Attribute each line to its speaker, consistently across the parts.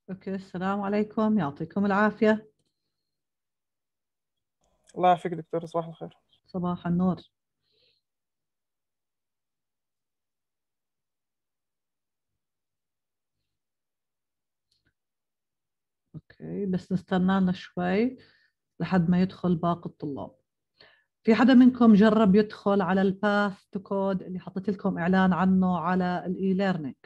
Speaker 1: اوكي، السلام عليكم، يعطيكم العافية.
Speaker 2: الله يعافيك دكتور، صباح الخير.
Speaker 1: صباح النور. اوكي، بس نستنانا شوي لحد ما يدخل باقي الطلاب. في حدا منكم جرب يدخل على الباث تو كود اللي حطيت لكم اعلان عنه على الاي ليرنينج؟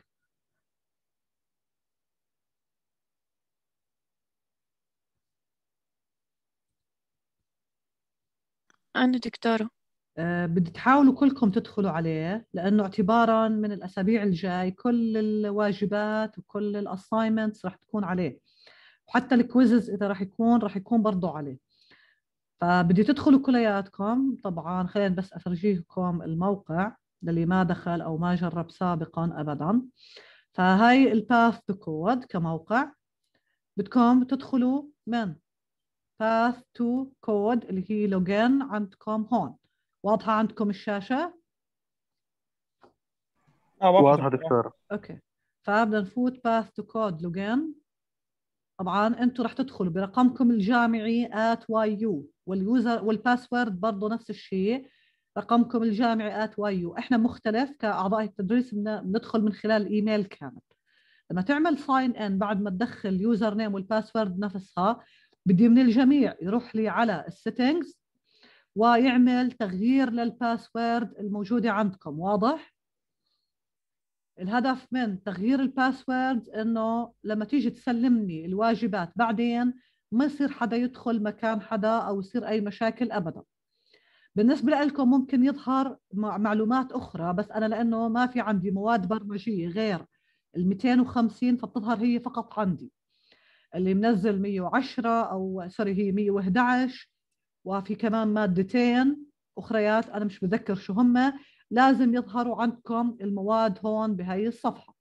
Speaker 3: أنا دكتورة.
Speaker 1: بدي تحاولوا كلكم تدخلوا عليه، لانه اعتبارا من الاسابيع الجاي كل الواجبات وكل الاساينمنتس راح تكون عليه، وحتى الكويزز اذا راح يكون برضه عليه. فبدي تدخلوا كلياتكم. طبعا خلينا بس أفرجيكم الموقع للي ما دخل أو ما جرب سابقا أبدا. فهاي الباث تو كود كموقع، بدكم تدخلوا من باث تو كود اللي هي لوجين عندكم هون. واضحة عندكم الشاشة؟
Speaker 2: واضحة
Speaker 4: واضحة
Speaker 2: دكتور.
Speaker 4: دكتورة.
Speaker 1: أوكي، فبدنا نفوت باث تو كود لوجين. طبعا انتم رح تدخلوا برقمكم الجامعي @YU، واليوزر والباسورد برضه نفس الشيء، رقمكم الجامعي @YU. احنا مختلف كاعضاء التدريس، بندخل من خلال الايميل كامل. لما تعمل ساين ان بعد ما تدخل اليوزر نيم والباسورد نفسها، بدي من الجميع يروح لي على السيتنجز ويعمل تغيير للباسورد الموجودة عندكم. واضح؟ الهدف من تغيير الباسورد انه لما تيجي تسلمني الواجبات بعدين ما يصير حدا يدخل مكان حدا او يصير اي مشاكل ابدا. بالنسبة لكم ممكن يظهر معلومات اخرى، بس انا لانه ما في عندي مواد برمجية غير ال 250 فبتظهر هي فقط عندي. اللي منزل 110 او سوري هي 111، وفي كمان مادتين اخريات انا مش بذكر شو هم، لازم يظهروا عندكم المواد هون بهاي الصفحة.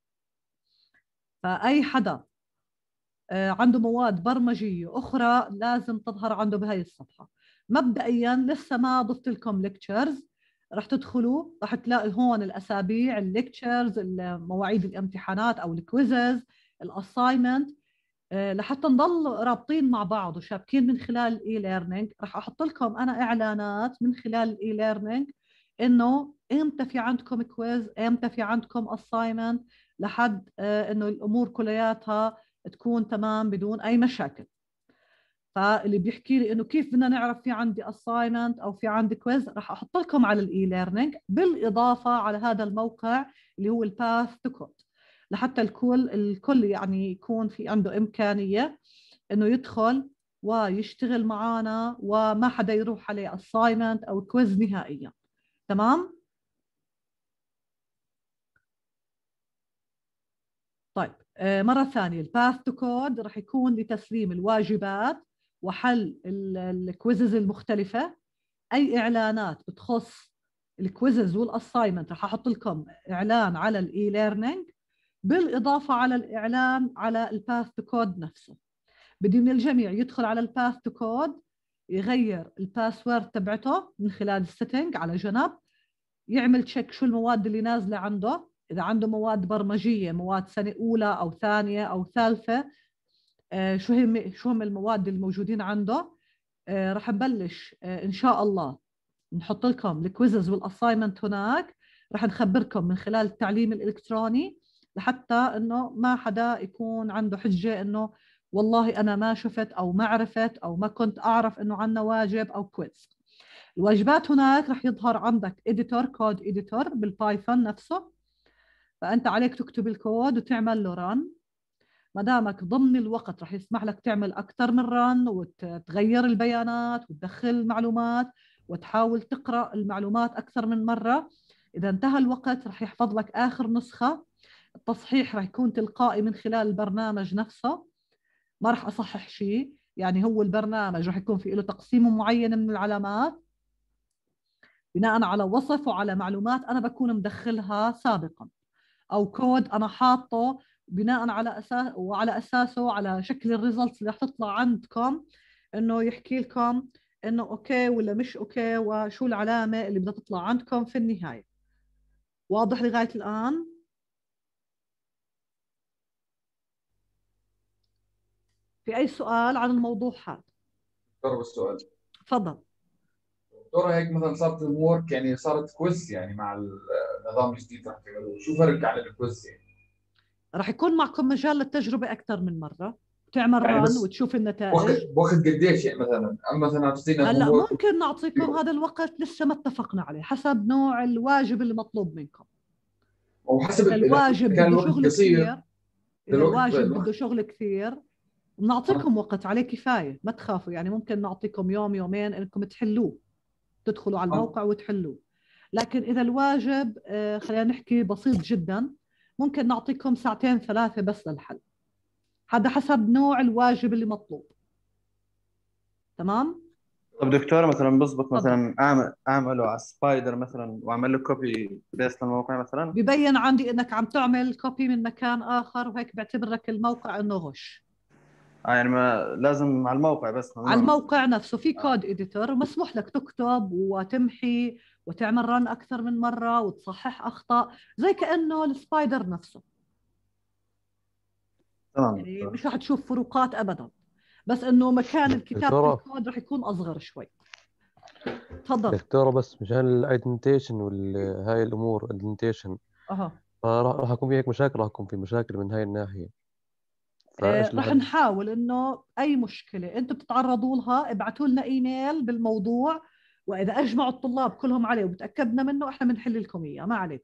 Speaker 1: فأي حدا عنده مواد برمجية أخرى لازم تظهر عنده بهاي الصفحة. مبدئيا لسه ما ضفت لكم ليكتشرز، رح تدخلوا رح تلاقي هون الأسابيع، الليكتشرز، مواعيد الامتحانات أو الكويزز، الأسايمنت. لحتى نضل رابطين مع بعض وشابكين من خلال الاي ليرنينج، رح احط لكم انا اعلانات من خلال الاي ليرنينج انه امتى في عندكم كويز، امتى في عندكم اساينمنت، لحد انه الامور كلياتها تكون تمام بدون اي مشاكل. فاللي بيحكي لي انه كيف بدنا نعرف في عندي اساينمنت او في عندي كويز، راح احط لكم على الاي ليرنينج بالاضافه على هذا الموقع اللي هو الباث تو كود، لحتى الكل يعني يكون في عنده امكانيه انه يدخل ويشتغل معنا وما حدا يروح عليه اساينمنت او كويز نهائيا. تمام؟ طيب، مرة ثانية الباث تو كود رح يكون لتسليم الواجبات وحل الكويزز المختلفة. أي إعلانات بتخص الكويزز والأسايمنت رح أحط لكم إعلان على الإي ليرنينج بالإضافة على الإعلان على الباث تو كود نفسه. بدي من الجميع يدخل على الباث تو كود، يغير الباسورد تبعته من خلال السيتنج على جنب، يعمل تشيك شو المواد اللي نازلة عنده، إذا عنده مواد برمجية، مواد سنة أولى أو ثانية أو ثالثة، شو هم المواد الموجودين عنده. رح نبلش إن شاء الله نحط لكم الكويزز والأسايمنت هناك، رح نخبركم من خلال التعليم الإلكتروني، لحتى إنه ما حدا يكون عنده حجة إنه والله أنا ما شفت أو ما عرفت أو ما كنت أعرف إنه عنا واجب أو كويز. الواجبات هناك رح يظهر عندك إديتور، كود إديتور بالبايثون نفسه، فأنت عليك تكتب الكود وتعمل له رن. ما دامك ضمن الوقت رح يسمح لك تعمل أكثر من رن وتغير البيانات وتدخل المعلومات وتحاول تقرأ المعلومات أكثر من مرة. إذا انتهى الوقت رح يحفظ لك آخر نسخة. التصحيح رح يكون تلقائي من خلال البرنامج نفسه، ما رح أصحح شيء. يعني هو البرنامج رح يكون في له تقسيم معين من العلامات بناء على وصف وعلى معلومات أنا بكون مدخلها سابقا، أو كود أنا حاطه بناء على أساس وعلى أساسه على شكل الريزلتس اللي رح تطلع عندكم، إنه يحكي لكم إنه أوكي ولا مش أوكي وشو العلامة اللي بدها تطلع عندكم في النهاية. واضح لغاية الآن؟ في أي سؤال عن الموضوع هذا؟
Speaker 4: دكتورة بالسؤال.
Speaker 1: تفضل.
Speaker 4: دكتورة هيك مثلا صارت الامور يعني صارت كويز يعني مع النظام الجديد راح تعملوه، شو فرق عن الكويز يعني؟
Speaker 1: راح يكون معكم مجال للتجربة أكثر من مرة، تعمل
Speaker 4: يعني
Speaker 1: ران
Speaker 4: بس
Speaker 1: وتشوف النتائج.
Speaker 4: باخذ قديش يعني مثلا؟ اما مثلا اعطينا
Speaker 1: هلا
Speaker 4: امور.
Speaker 1: ممكن نعطيكم هذا الوقت، لسه ما اتفقنا عليه، حسب نوع الواجب اللي مطلوب منكم.
Speaker 4: او حسب
Speaker 1: إذا
Speaker 4: اذا
Speaker 1: الواجب
Speaker 4: كان
Speaker 1: بده
Speaker 4: الوقت
Speaker 1: شغل
Speaker 4: قصير.
Speaker 1: كثير،
Speaker 4: إذا
Speaker 1: إذا الواجب بده
Speaker 4: الوقت
Speaker 1: شغل كثير بنعطيكم وقت عليه كفاية، ما تخافوا. يعني ممكن نعطيكم يوم يومين إنكم تحلوه، تدخلوا على الموقع وتحلوه. لكن إذا الواجب خلينا نحكي بسيط جدا، ممكن نعطيكم ساعتين ثلاثة بس للحل. هذا حسب نوع الواجب اللي مطلوب. تمام؟
Speaker 5: طب دكتورة مثلا بزبط
Speaker 1: تفضل.
Speaker 5: مثلا أعمله على سبايدر مثلا وأعمل له كوبي بيست للموقع مثلا؟
Speaker 1: ببين عندي إنك عم تعمل كوبي من مكان آخر، وهيك بعتبرك الموقع إنه غش.
Speaker 5: يعني ما لازم على الموقع بس،
Speaker 1: على
Speaker 5: ممنوع.
Speaker 1: الموقع نفسه في كود إديتور، مسموح لك تكتب وتمحي وتعمل رن أكثر من مرة وتصحح أخطاء، زي كأنه السبايدر نفسه.
Speaker 5: تمام
Speaker 1: يعني
Speaker 5: دكتور.
Speaker 1: مش راح تشوف فروقات أبدا، بس إنه مكان كتابة
Speaker 6: دكتورة
Speaker 1: الكود راح يكون أصغر شوي. تفضل.
Speaker 6: دكتورة بس مشان الايدنتيشن هاي الامور الايدنتيشن،
Speaker 1: أها.
Speaker 6: راح يكون في هيك مشاكل، راح يكون في مشاكل من هاي الناحية، فايش
Speaker 1: رح
Speaker 6: الحل؟
Speaker 1: نحاول إنه أي مشكلة أنتم بتتعرضوا لها ابعتوا لنا إيميل بالموضوع، وإذا أجمعوا الطلاب كلهم عليه وبتأكدنا منه إحنا بنحل لكم إياه، ما عليكم.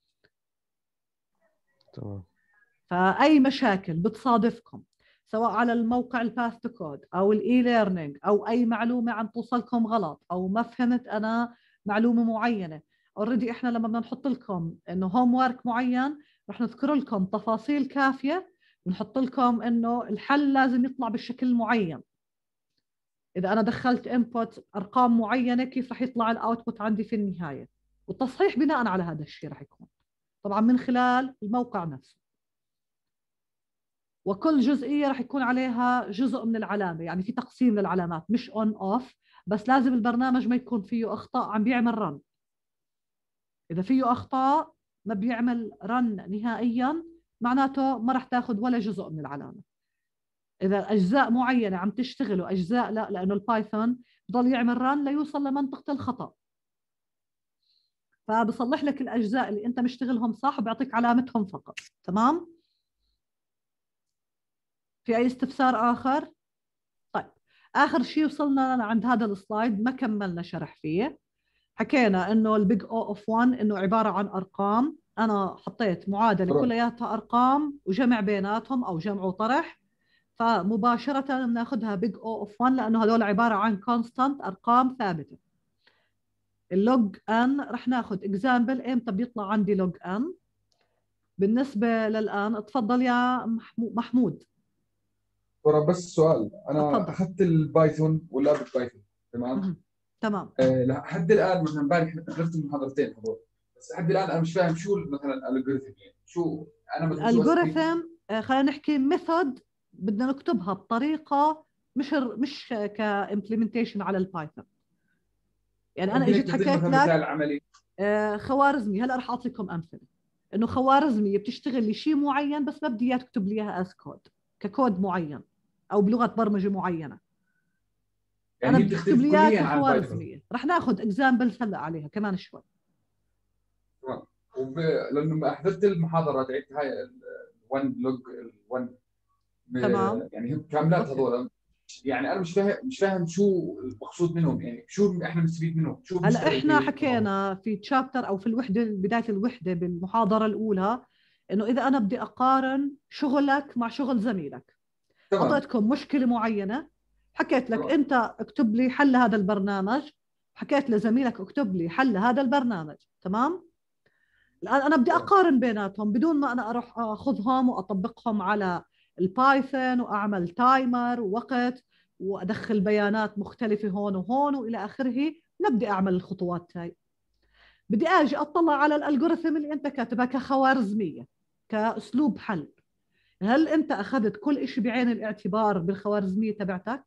Speaker 6: تمام.
Speaker 1: فأي مشاكل بتصادفكم سواء على الموقع الباث تو كود أو الإي ليرنينج، أو أي معلومة عم توصلكم غلط، أو ما فهمت أنا معلومة معينة، اوريدي إحنا لما بدنا نحط لكم إنه هوم وورك معين رح نذكر لكم تفاصيل كافية، ونحط لكم إنه الحل لازم يطلع بالشكل المعين. إذا أنا دخلت انبوت أرقام معينة كيف رح يطلع الأوتبوت عندي في النهاية، والتصحيح بناء على هذا الشيء رح يكون طبعا من خلال الموقع نفسه. وكل جزئية رح يكون عليها جزء من العلامة، يعني في تقسيم للعلامات مش اون اوف، بس لازم البرنامج ما يكون فيه أخطاء عم بيعمل رن. إذا فيه أخطاء ما بيعمل رن نهائيا، معناته ما رح تاخذ ولا جزء من العلامة. إذا أجزاء معينة عم تشتغل وأجزاء لا، لأنه البايثون بضل يعمل رن ليوصل لمنطقة الخطأ، فبصلح لك الأجزاء اللي أنت مشتغلهم صح وبيعطيك علامتهم فقط. تمام؟ في أي استفسار آخر؟ طيب، آخر شيء وصلنا عند هذا السلايد ما كملنا شرح فيه. حكينا إنه البيج أو أوف 1 إنه عبارة عن أرقام، أنا حطيت معادلة كلياتها أرقام وجمع بيناتهم أو جمع وطرح، فمباشرة بناخذها بيج أو أوف 1 لأنه هذول عبارة عن كونستانت، أرقام ثابتة. اللوج ان رح ناخذ اكزامبل امتى بيطلع عندي لوج ان. بالنسبة للآن تفضل يا محمود.
Speaker 4: ترى بس سؤال، انا
Speaker 1: اتفضل.
Speaker 4: اخذت البايثون ولا بالبايثون تمام؟
Speaker 1: تمام.
Speaker 4: لحد الان مثلا امبارح حضرت المحاضرتين هذول، بس لحد الان انا مش فاهم شو مثلا الالجوريثم، يعني شو انا مثلا شو
Speaker 1: الالجوريثم خلينا نحكي ميثود بدنا نكتبها بطريقة مش كامبلمنتيشن على البايثون. يعني انا اجيت حكيت
Speaker 4: مثلا
Speaker 1: لك
Speaker 4: مثال عملي.
Speaker 1: خوارزمي، هلا رح اعطيكم امثله انه خوارزمي بتشتغل لشيء معين بس ما بدي اياك تكتب لي اياها از كود ككود معين او بلغه برمجه معينه.
Speaker 4: يعني
Speaker 1: انا
Speaker 4: هي
Speaker 1: بدي اكتب
Speaker 4: بتختلف
Speaker 1: لي اياها
Speaker 4: كليا عن البايثون.
Speaker 1: كخوارزميه. رح ناخذ اكزامبل هلا عليها كمان شوي.
Speaker 4: تمام. لانه حضرت المحاضره تاعت هاي ال1 لوج ال1،
Speaker 1: تمام.
Speaker 4: يعني هم كاملات
Speaker 1: أوكي.
Speaker 4: هذول. يعني انا مش فاهم شو المقصود منهم، يعني شو احنا بنستفيد منهم، شو
Speaker 1: هلا
Speaker 4: بنشتغل
Speaker 1: احنا
Speaker 4: فيه.
Speaker 1: حكينا في تشابتر او في الوحده بدايه الوحده بالمحاضره الاولى انه اذا انا بدي اقارن شغلك مع شغل زميلك،
Speaker 4: تمام.
Speaker 1: اعطيتكم مشكله معينه، حكيت لك
Speaker 4: تمام.
Speaker 1: انت اكتب لي حل هذا البرنامج، حكيت لزميلك اكتب لي حل هذا البرنامج. تمام. الان انا بدي اقارن بيناتهم بدون ما انا اروح اخذهم واطبقهم على البايثون واعمل تايمر ووقت وادخل بيانات مختلفه هون وهون والى اخره. نبدي اعمل الخطوات هاي. بدي اجي اطلع على الالجوريثم اللي انت كاتبها كخوارزميه كاسلوب حل. هل انت اخذت كل شيء بعين الاعتبار بالخوارزميه تبعتك؟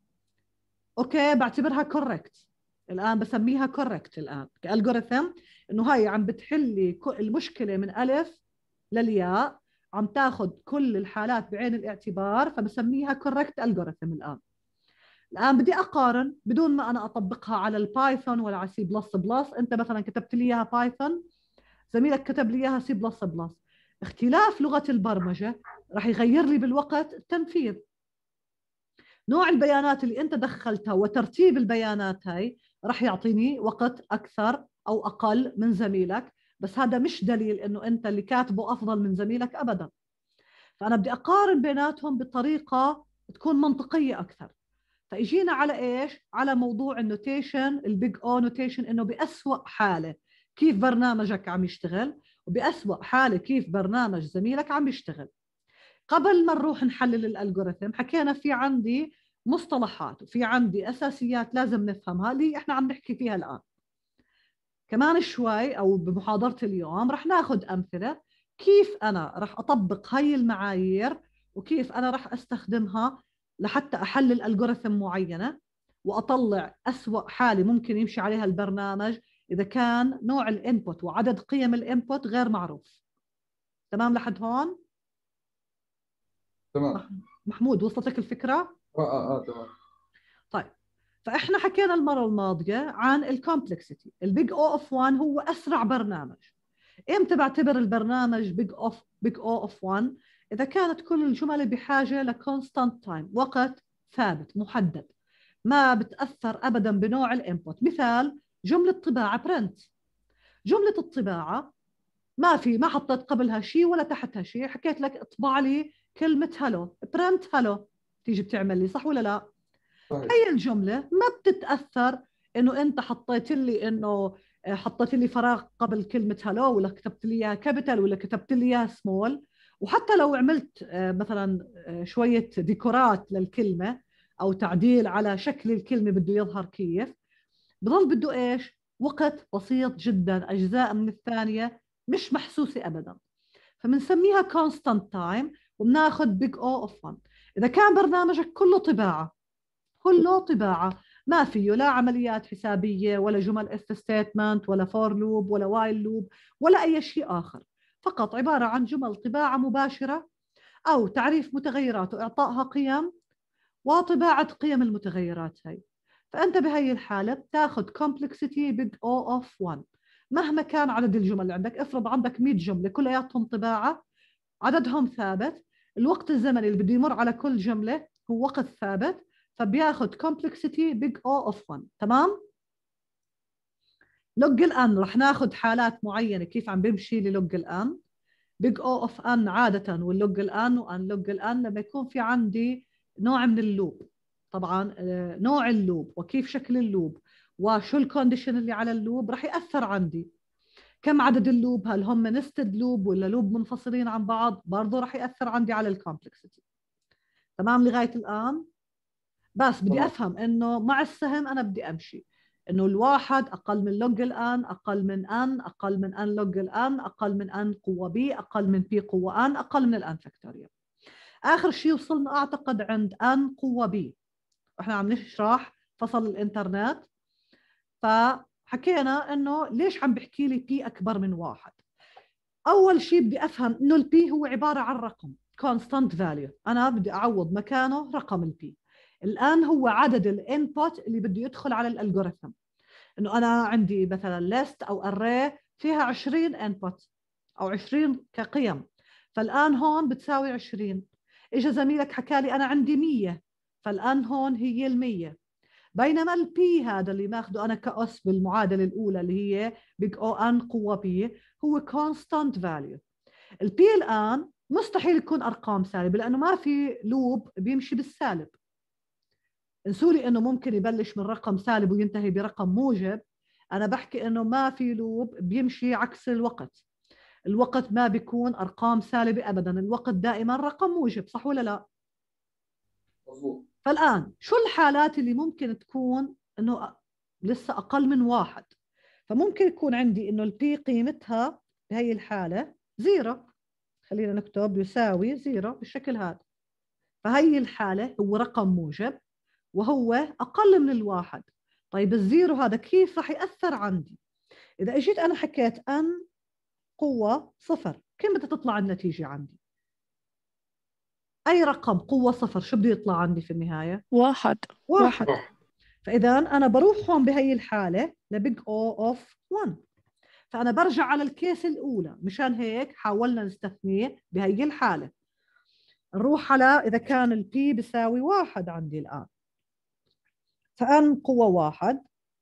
Speaker 1: اوكي، بعتبرها كوركت. الان بسميها كوركت الان كالجوريثم، انه هاي عم بتحل لي المشكله من الف للياء عم تاخذ كل الحالات بعين الاعتبار، فبسميها correct algorithm. الآن بدي أقارن بدون ما أنا أطبقها على البايثون ولا على سي بلس بلس. أنت مثلا كتبت لي إياها بايثون، زميلك كتب لي إياها سي بلس بلس. اختلاف لغة البرمجة رح يغير لي بالوقت التنفيذ. نوع البيانات اللي أنت دخلتها وترتيب البيانات هاي رح يعطيني وقت أكثر أو أقل من زميلك، بس هذا مش دليل إنه أنت اللي كاتبه أفضل من زميلك أبدا. فأنا بدي أقارن بيناتهم بطريقة تكون منطقية أكثر. فاجينا على ايش؟ على موضوع النوتيشن، البيج او نوتيشن، انه بأسوأ حاله كيف برنامجك عم يشتغل، وبأسوأ حاله كيف برنامج زميلك عم يشتغل. قبل ما نروح نحلل الالجوريثم حكينا في عندي مصطلحات وفي عندي اساسيات لازم نفهمها اللي احنا عم نحكي فيها الان. كمان شوي او بمحاضرة اليوم رح ناخذ امثلة كيف انا رح اطبق هاي المعايير وكيف انا رح استخدمها لحتى أحلل ألجوريثم معينة وأطلع أسوأ حالة ممكن يمشي عليها البرنامج إذا كان نوع الإنبوت وعدد قيم الإنبوت غير معروف. تمام لحد هون؟
Speaker 4: تمام.
Speaker 1: محمود وصلت لك الفكرة؟
Speaker 4: تمام.
Speaker 1: طيب، فإحنا حكينا المرة الماضية عن الكومبلكسيتي. البيج أو أوف 1 هو أسرع برنامج. إمتى بعتبر البرنامج بيج أو أوف 1؟ إذا كانت كل الجمل بحاجة لكونستانت تايم، وقت ثابت محدد، ما بتأثر أبدا بنوع الإنبوت. مثال جملة طباعة برنت. جملة الطباعة ما حطيت قبلها شيء ولا تحتها شيء، حكيت لك اطبع لي كلمة هلو، برنت هلو، تيجي بتعمل لي، صح ولا لا؟
Speaker 4: طيب.
Speaker 1: هي الجملة ما بتتأثر إنه أنت حطيت لي فراغ قبل كلمة هلو، ولا كتبت لي إياها كابيتال، ولا كتبت لي إياها سمول. وحتى لو عملت مثلا شوية ديكورات للكلمة أو تعديل على شكل الكلمة بده يظهر كيف، بضل بده إيش؟ وقت بسيط جدا، أجزاء من الثانية مش محسوسة أبدا. فبنسميها constant time وبناخذ big O of 1. إذا كان برنامجك كله طباعة ما فيه لا عمليات حسابية ولا جمل if statement ولا for loop ولا while loop ولا أي شيء آخر، فقط عبارة عن جمل طباعة مباشرة أو تعريف متغيرات وإعطائها قيم وطباعة قيم المتغيرات هاي، فأنت بهاي الحالة بتاخذ complexity big O of 1 مهما كان عدد الجمل اللي عندك. افرض عندك 100 جملة كلياتهم طباعة، عددهم ثابت، الوقت الزمني اللي بده يمر على كل جملة هو وقت ثابت، فبياخذ complexity big O of 1. تمام؟ لوج الان رح ناخذ حالات معينة كيف عم بيمشي للوج الان. big O of n عادة واللوج الان وان لوج الان لما يكون في عندي نوع من اللوب. طبعا نوع اللوب وكيف شكل اللوب وشو الكونديشن اللي على اللوب رح يأثر عندي. كم عدد اللوب، هل هم نستد لوب ولا لوب منفصلين عن بعض، برضه رح يأثر عندي على الكومبلكسيتي. تمام لغاية الآن؟ بس بدي أفهم إنه مع السهم أنا بدي أمشي إنه الواحد أقل من لوج الآن، أقل من أن، أقل من أن لوج الآن، أقل من أن قوة بي، أقل من بي قوة أن، أقل من الآن فاكتوريال. آخر شيء وصلنا أعتقد عند أن قوة بي، إحنا عم نشرح فصل الإنترنت، فحكينا إنه ليش عم بحكي لي بي أكبر من واحد. أول شيء بدي أفهم إنه البي هو عبارة عن رقم constant value، أنا بدي أعوض مكانه رقم البي. الآن هو عدد الانبوت اللي بده يدخل على الالجوريثم. إنه أنا عندي مثلا list أو array فيها 20 انبوت أو 20 كقيم، فالآن هون بتساوي 20. إجا زميلك حكى لي أنا عندي 100، فالآن هون هي 100. بينما البي هذا اللي ماخده أنا كأس بالمعادلة الأولى اللي هي بيج أو أن قوة بي هو constant value. البي الآن مستحيل يكون أرقام سالبة لأنه ما في لوب بيمشي بالسالب. انسولي إنه ممكن يبلش من رقم سالب وينتهي برقم موجب، أنا بحكي إنه ما في لوب بيمشي عكس الوقت. الوقت ما بيكون أرقام سالبة أبدا، الوقت دائما رقم موجب، صح ولا لا؟
Speaker 4: مظبوط.
Speaker 1: فالآن شو الحالات اللي ممكن تكون إنه لسه أقل من واحد؟ فممكن يكون عندي إنه البي قيمتها بهي الحالة 0، خلينا نكتب يساوي 0 بالشكل هذا، فهي الحالة هو رقم موجب وهو أقل من الواحد. طيب الزيرو هذا كيف رح يأثر عندي؟ إذا أجيت أنا حكيت أن قوة 0، كم بدها تطلع النتيجة عندي؟ أي رقم قوة صفر شو بده يطلع عندي في النهاية؟
Speaker 3: واحد.
Speaker 1: واحد. فإذا أنا بروح هون بهي الحالة لبيج أو أوف 1. فأنا برجع على الكيس الأولى، مشان هيك حاولنا نستثنيه بهي الحالة. نروح على إذا كان البي بيساوي واحد عندي الآن، فأن قوة واحد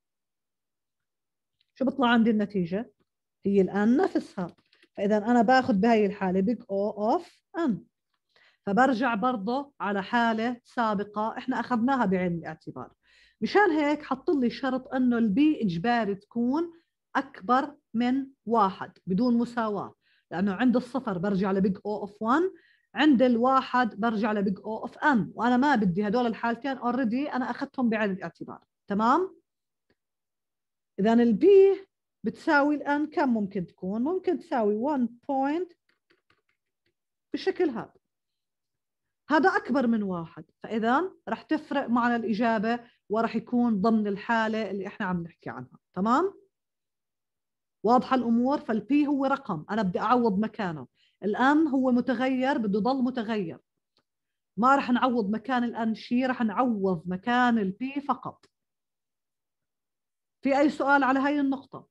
Speaker 1: شو بطلع عندي النتيجة؟ هي الآن نفسها. فإذا أنا باخذ بهي الحالة بيج أو أوف أن، فبرجع برضه على حالة سابقة إحنا أخذناها بعين الاعتبار. مشان هيك حط لي شرط إنه البي إجباري تكون أكبر من واحد بدون مساواة، لأنه عند الصفر برجع لبيج أو أوف 1، عند الواحد برجع لبيج أو أوف أن، وأنا ما بدي هدول الحالتين أوريدي أنا أخذتهم بعين الاعتبار. تمام؟ إذا البي بتساوي الآن كم ممكن تكون؟ ممكن تساوي 1 بوينت بالشكل هذا. هذا أكبر من واحد، فإذا رح تفرق معنا الإجابة ورح يكون ضمن الحالة اللي إحنا عم نحكي عنها. تمام؟ واضحة الأمور؟ فالبي هو رقم أنا بدي أعوض مكانه. الآن هو متغير بده ضل متغير، ما رح نعوض مكان الآن شيء، رح نعوض مكان البي فقط. في أي سؤال على هاي النقطة؟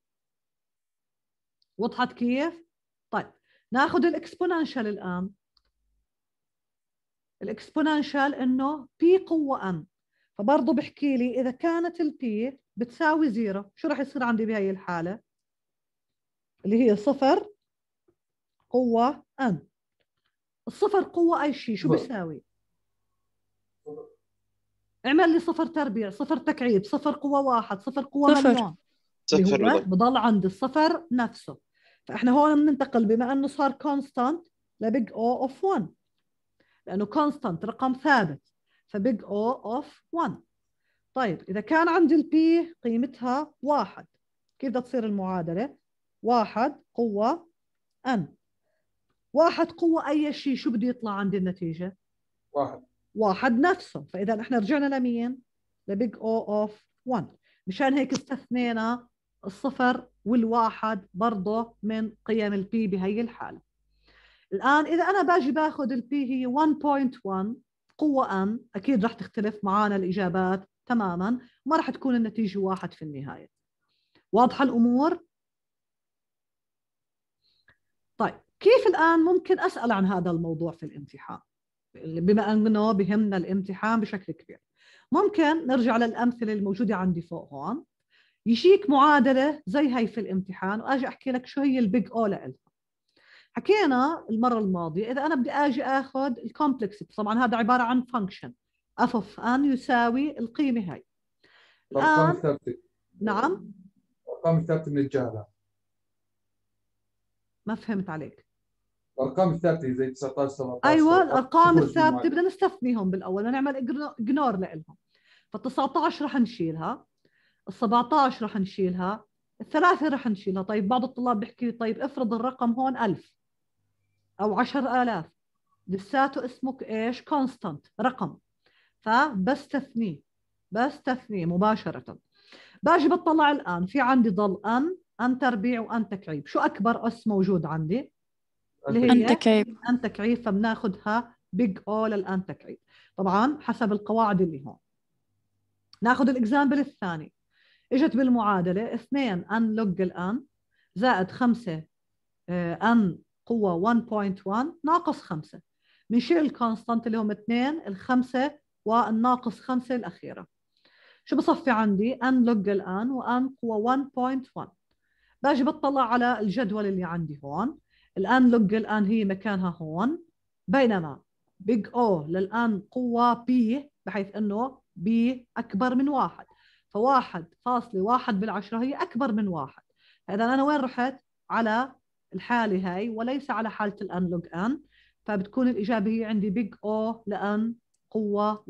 Speaker 1: وضحت كيف؟ طيب ناخذ الإكسبوننشال الآن. الإكسبوننشال إنه بي قوة أن، فبرضه بحكي لي إذا كانت البي بتساوي 0 شو رح يصير عندي بهاي الحالة اللي هي 0 قوة أن. الصفر قوة أي شيء شو بيساوي؟ اعمل لي 0 تربيع، 0 تكعيب، 0 قوة 1، 0 قوة
Speaker 3: صفر.
Speaker 1: مليون، اللي هو بضل عند الصفر نفسه. فإحنا هون بننتقل بما أنه صار كونستانت لبيج أو أوف 1، لأنه كونستانت رقم ثابت، فبيج أو أوف 1. طيب إذا كان عندي البي قيمتها 1، كيف بدها تصير المعادلة؟ 1 قوة أن. 1 قوة أي شيء شو بده يطلع عندي النتيجة؟ واحد نفسه. فإذا إحنا رجعنا لمين؟ لبيج أو أوف 1. مشان هيك استثنينا الصفر والواحد برضه من قيم البي بهي الحالة. الآن إذا أنا باجي باخذ البي هي 1.1 قوة أن، أكيد رح تختلف معنا الإجابات تماما، ما رح تكون النتيجة 1 في النهاية. واضحة الأمور؟ طيب كيف الآن ممكن أسأل عن هذا الموضوع في الامتحان؟ بما أنه بهمنا الامتحان بشكل كبير، ممكن نرجع للأمثلة الموجودة عندي فوق هون. يجيك معادلة زي هاي في الامتحان وأجي أحكي لك شو هي البيج أو لإلها. حكينا المرة الماضية إذا أنا بدي أجي أخذ الكومبلكس، طبعا هذا عبارة عن فانكشن اف اوف ان يساوي القيمة هاي.
Speaker 4: الأرقام
Speaker 1: الآن
Speaker 4: الثابتة.
Speaker 1: نعم
Speaker 4: الأرقام الثابتة بنتجاهلها.
Speaker 1: ما فهمت عليك.
Speaker 4: الأرقام الثابتة زي 19 17.
Speaker 1: أيوة الأرقام
Speaker 4: تخرج
Speaker 1: الثابتة
Speaker 4: بالمعادلة.
Speaker 1: بدنا نستثنيهم بالأول، نعمل إجنور لإلهم. فال19 رح نشيلها، ال17 رح نشيلها، الثلاثة رح نشيلها. طيب بعض الطلاب بيحكي لي طيب افرض الرقم هون 1000 أو 10,000، لساته اسمه إيش؟ كونستانت رقم، فبستثنيه مباشرة. باجي بطلع الآن في عندي ضل أن تربيع وأن تكعيب. شو أكبر أس موجود عندي؟ اللي هي
Speaker 3: أن تكعيب.
Speaker 1: أن تكعيب، فبناخذها بيج أو للأن تكعيب طبعا حسب القواعد اللي هون. ناخذ الإكزامبل الثاني. اجت بالمعادلة 2 أن لوج الآن زائد 5 أن قوة 1.1 ناقص 5. بنشيل الكونستانت اللي هم 2 ال5 والناقص 5 الأخيرة. شو بصفي عندي؟ أن لوج الآن وأن قوة 1.1. باجي بطلع على الجدول اللي عندي هون. الآن لوج الآن هي مكانها هون، بينما بيج أو للآن قوة بي، بحيث أنه بي أكبر من 1، ف1.1 هي أكبر من 1. فإذا أنا وين رحت؟ على الحالة هاي وليس على حالة الآن لوج أن، فبتكون الإجابة هي عندي بيج أو لأن قوة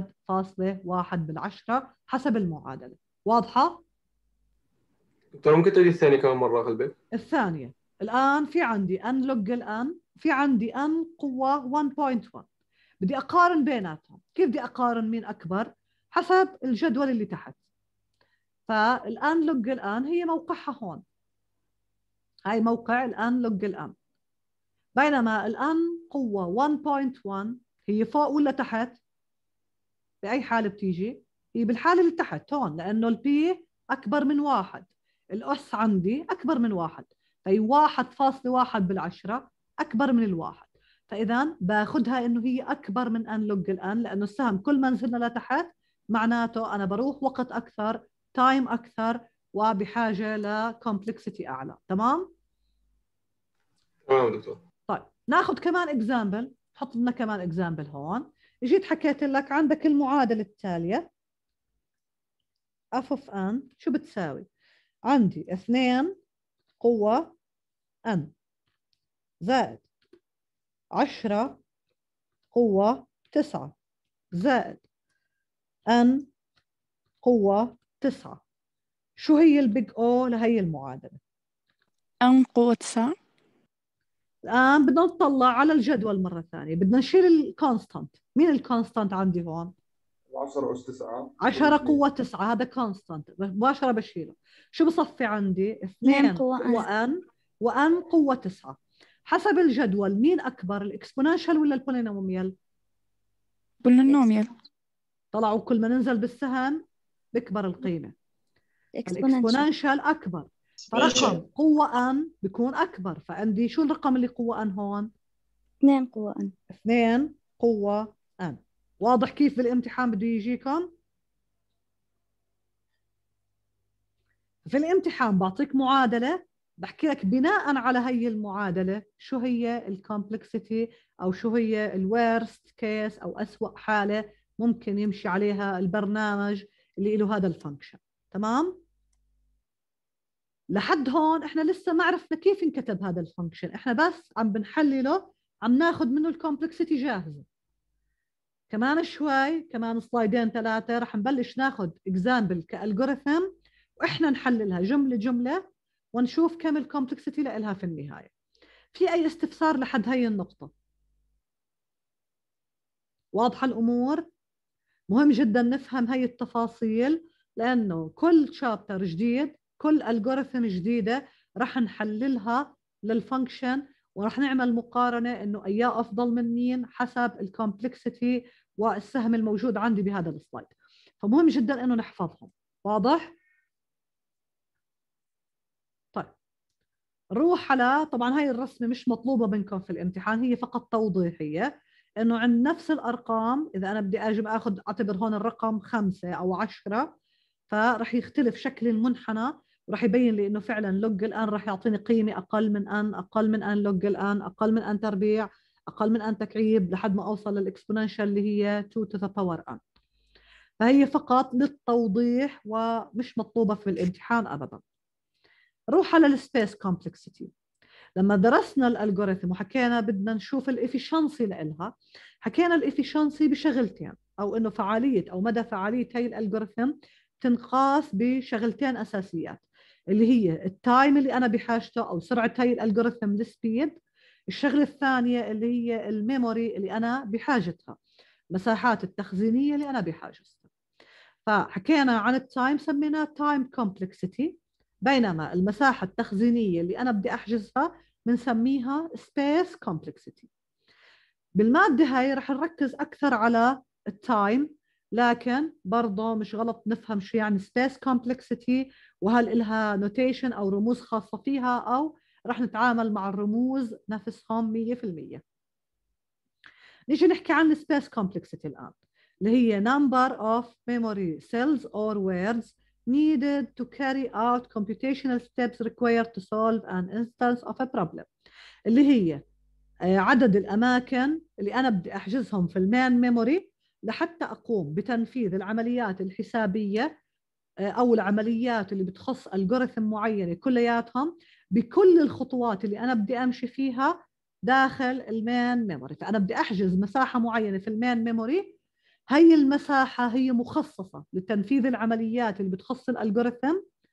Speaker 1: 1.1 حسب المعادلة. واضحة؟
Speaker 7: دكتور ممكن تقولي الثانية كمان مرة في البيت؟
Speaker 1: الثانية الآن في عندي أن لوج الآن، في عندي أن قوة 1.1، بدي أقارن بيناتهم. كيف بدي أقارن مين أكبر؟ حسب الجدول اللي تحت. فالآن لوج الآن هي موقعها هون، هاي موقع الآن لوج الآن، بينما الآن قوة 1.1 هي فوق ولا تحت؟ بأي حالة بتيجي؟ هي بالحالة اللي تحت هون، لأنه البي أكبر من 1، الأس عندي أكبر من 1، فهي 1.1 أكبر من 1. فإذا باخدها إنه هي أكبر من أن لوج الآن، لأنه السهم كل ما نزلنا لتحت معناته أنا بروح وقت أكثر، تايم أكثر، وبحاجة لكومبلكسيتي أعلى. تمام؟
Speaker 7: تمام دكتور.
Speaker 1: طيب ناخذ كمان اكزامبل، حط لنا كمان اكزامبل هون. جيت حكيت لك عندك المعادلة التالية f of n شو بتساوي؟ عندي 2 قوة n زائد 10 قوة 9 زائد n قوة 9. شو هي البيج او لهي المعادلة؟
Speaker 3: n قوة 9.
Speaker 1: الآن بدنا نطلع على الجدول مرة ثانية، بدنا نشيل الكونستانت. مين الكونستانت عندي هون؟
Speaker 4: 10 أس 9
Speaker 1: 10 قوة 9 هذا كونستانت مباشرة بشيله. شو بصفي عندي؟ 2 قوة n وn قوة 9. حسب الجدول مين أكبر، الإكسبوننشال ولا البولينوميال؟
Speaker 3: بولينوميال.
Speaker 1: طلعوا كل ما ننزل بالسهم بكبر القيمة. الإكسبوننشال أكبر، فرقم قوة n بيكون أكبر. فعندي شو الرقم اللي قوة n هون؟
Speaker 8: 2 قوة n.
Speaker 1: 2 قوة n. واضح كيف بالامتحان بده يجيكم؟ في الامتحان بعطيك معادلة، بحكي لك بناء على هي المعادلة شو هي الكومبلكسيتي أو شو هي الورست كيس أو أسوأ حالة ممكن يمشي عليها البرنامج اللي له هذا الفانكشن. تمام؟ لحد هون احنا لسه ما عرفنا كيف انكتب هذا الفانكشن، احنا بس عم بنحلله، عم ناخذ منه الكومبلكسيتي جاهزة. كمان شوي، كمان سلايدين 3 رح نبلش ناخذ اكزامبل كالجوريثم واحنا نحللها جمله جمله ونشوف كم الكومبلكسيتي لها في النهايه. في اي استفسار لحد هي النقطه؟ واضحه الامور؟ مهم جدا نفهم هي التفاصيل، لانه كل شابتر جديد، كل الجوريثم جديده رح نحللها للفانكشن، ورح نعمل مقارنه انه اياه افضل من مين حسب الكومبلكسيتي والسهم الموجود عندي بهذا السلايد. فمهم جدا انه نحفظهم. واضح؟ طيب نروح على، طبعا هاي الرسمه مش مطلوبه منكم في الامتحان، هي فقط توضيحيه انه عند نفس الارقام اذا انا بدي اجي اخذ اعتبر هون الرقم 5 او 10 فرح يختلف شكل المنحنى، وراح يبين لي انه فعلا لوج الان راح يعطيني قيمه اقل من ان، اقل من ان لوج الان، اقل من ان تربيع، اقل من ان تكعيب، لحد ما اوصل للاكسبوننشال اللي هي 2 to the power n. فهي فقط للتوضيح ومش مطلوبه في الامتحان ابدا. روح على السبيس كومبلكسيتي. لما درسنا الالجوريثم وحكينا بدنا نشوف الافيشنسي لها، حكينا الافيشنسي بشغلتين، او انه فعاليه او مدى فعاليه هي الالجوريثم تنقاس بشغلتين اساسيات، اللي هي التايم اللي انا بحاجته او سرعه هي الالجوريثم السبيد. الشغله الثانيه اللي هي الميموري اللي انا بحاجتها، مساحات التخزينيه اللي انا بحاجتها. فحكينا عن التايم سميناه تايم كومبلكسيتي، بينما المساحه التخزينيه اللي انا بدي احجزها بنسميها سبيس كومبلكسيتي. بالماده هاي رح نركز اكثر على التايم، لكن برضه مش غلط نفهم شو يعني سبيس كومبلكسيتي وهل إلها نوتيشن او رموز خاصه فيها، او رح نتعامل مع الرموز نفسهم 100%. نيجي نحكي عن السبيس كومبلكسيتي الان، اللي هي number of memory cells or words needed to carry out computational steps required to solve an instance of a problem. اللي هي عدد الأماكن اللي أنا بدي أحجزهم في المين ميموري لحتى أقوم بتنفيذ العمليات الحسابية أو العمليات اللي بتخص ألجوريثم معينة كلياتهم بكل الخطوات اللي أنا بدي أمشي فيها داخل المين ميموري. فأنا بدي أحجز مساحة معينة في المين ميموري، هي المساحة هي مخصصة لتنفيذ العمليات اللي بتخص الألجوريثم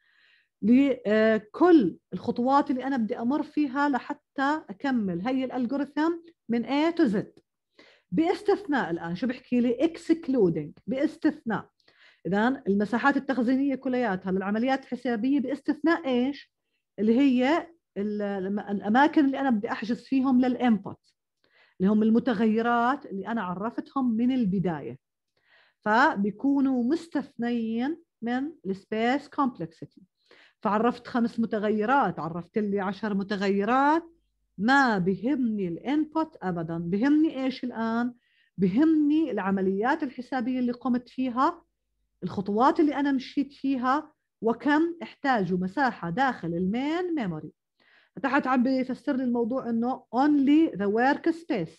Speaker 1: لكل الخطوات اللي أنا بدي أمر فيها لحتى أكمل هي الألجوريثم من A to Z، باستثناء الآن شو بحكي لي excluding، باستثناء إذن المساحات التخزينية كلياتها للعمليات الحسابية، باستثناء إيش؟ اللي هي الأماكن اللي أنا بدي أحجز فيهم للإنبوت، اللي هم المتغيرات اللي أنا عرفتهم من البداية، فبيكونوا مستثنيين من السبيس كومبلكسيتي. فعرفت 5 متغيرات، عرفت لي 10 متغيرات، ما بهمني الانبوت أبدا. بهمني إيش الآن؟ بهمني العمليات الحسابية اللي قمت فيها، الخطوات اللي أنا مشيت فيها، وكم احتاجوا مساحة داخل المين ميموري. فتحت عم بيفسر لي الموضوع إنه only the workspace،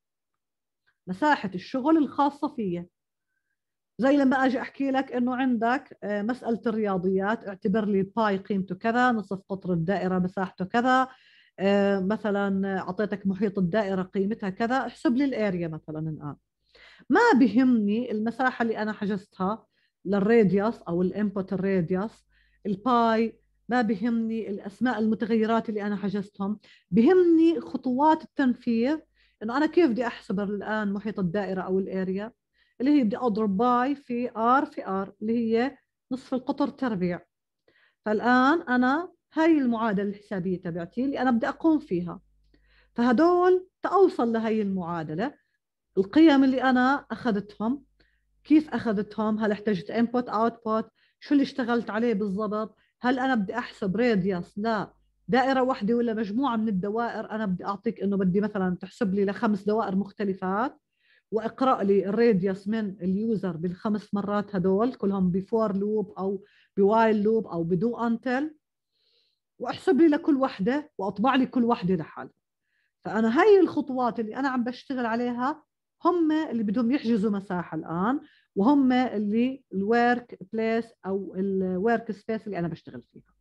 Speaker 1: مساحة الشغل الخاصة فيه. زي لما أجي أحكي لك إنه عندك مسألة الرياضيات، اعتبر لي باي قيمته كذا، نصف قطر الدائرة مساحته كذا، مثلا أعطيتك محيط الدائرة قيمتها كذا، احسب لي الاريا مثلا الآن. ما بهمني المساحة اللي أنا حجزتها للراديوس أو الانبوت الراديوس، الباي، ما بهمني الأسماء المتغيرات اللي أنا حجزتهم، بهمني خطوات التنفيذ. إنه أنا كيف بدي أحسب الآن محيط الدائرة أو الاريا، اللي هي بدي أضرب باي في ار في ار اللي هي نصف القطر تربيع. فالآن أنا هاي المعادلة الحسابية تبعتي اللي أنا بدي أقوم فيها. فهدول تأوصل لهي المعادلة، القيم اللي أنا أخذتهم، كيف أخذتهم، هل احتجت input output، شو اللي اشتغلت عليه بالضبط، هل أنا بدي أحسب راديوس لا دائرة واحدة ولا مجموعة من الدوائر. أنا بدي أعطيك إنه بدي مثلا تحسب لي ل5 دوائر مختلفات، واقرأ لي الراديوس من اليوزر بال5 مرات هدول كلهم بفور لوب أو بوايل لوب أو بدو أنتل، واحسب لي لكل وحدة واطبع لي كل وحدة لحالها. فأنا هاي الخطوات اللي أنا عم بشتغل عليها هم اللي بدهم يحجزوا مساحة الآن، وهم اللي الورك بليس أو الورك سبيس اللي أنا بشتغل فيها.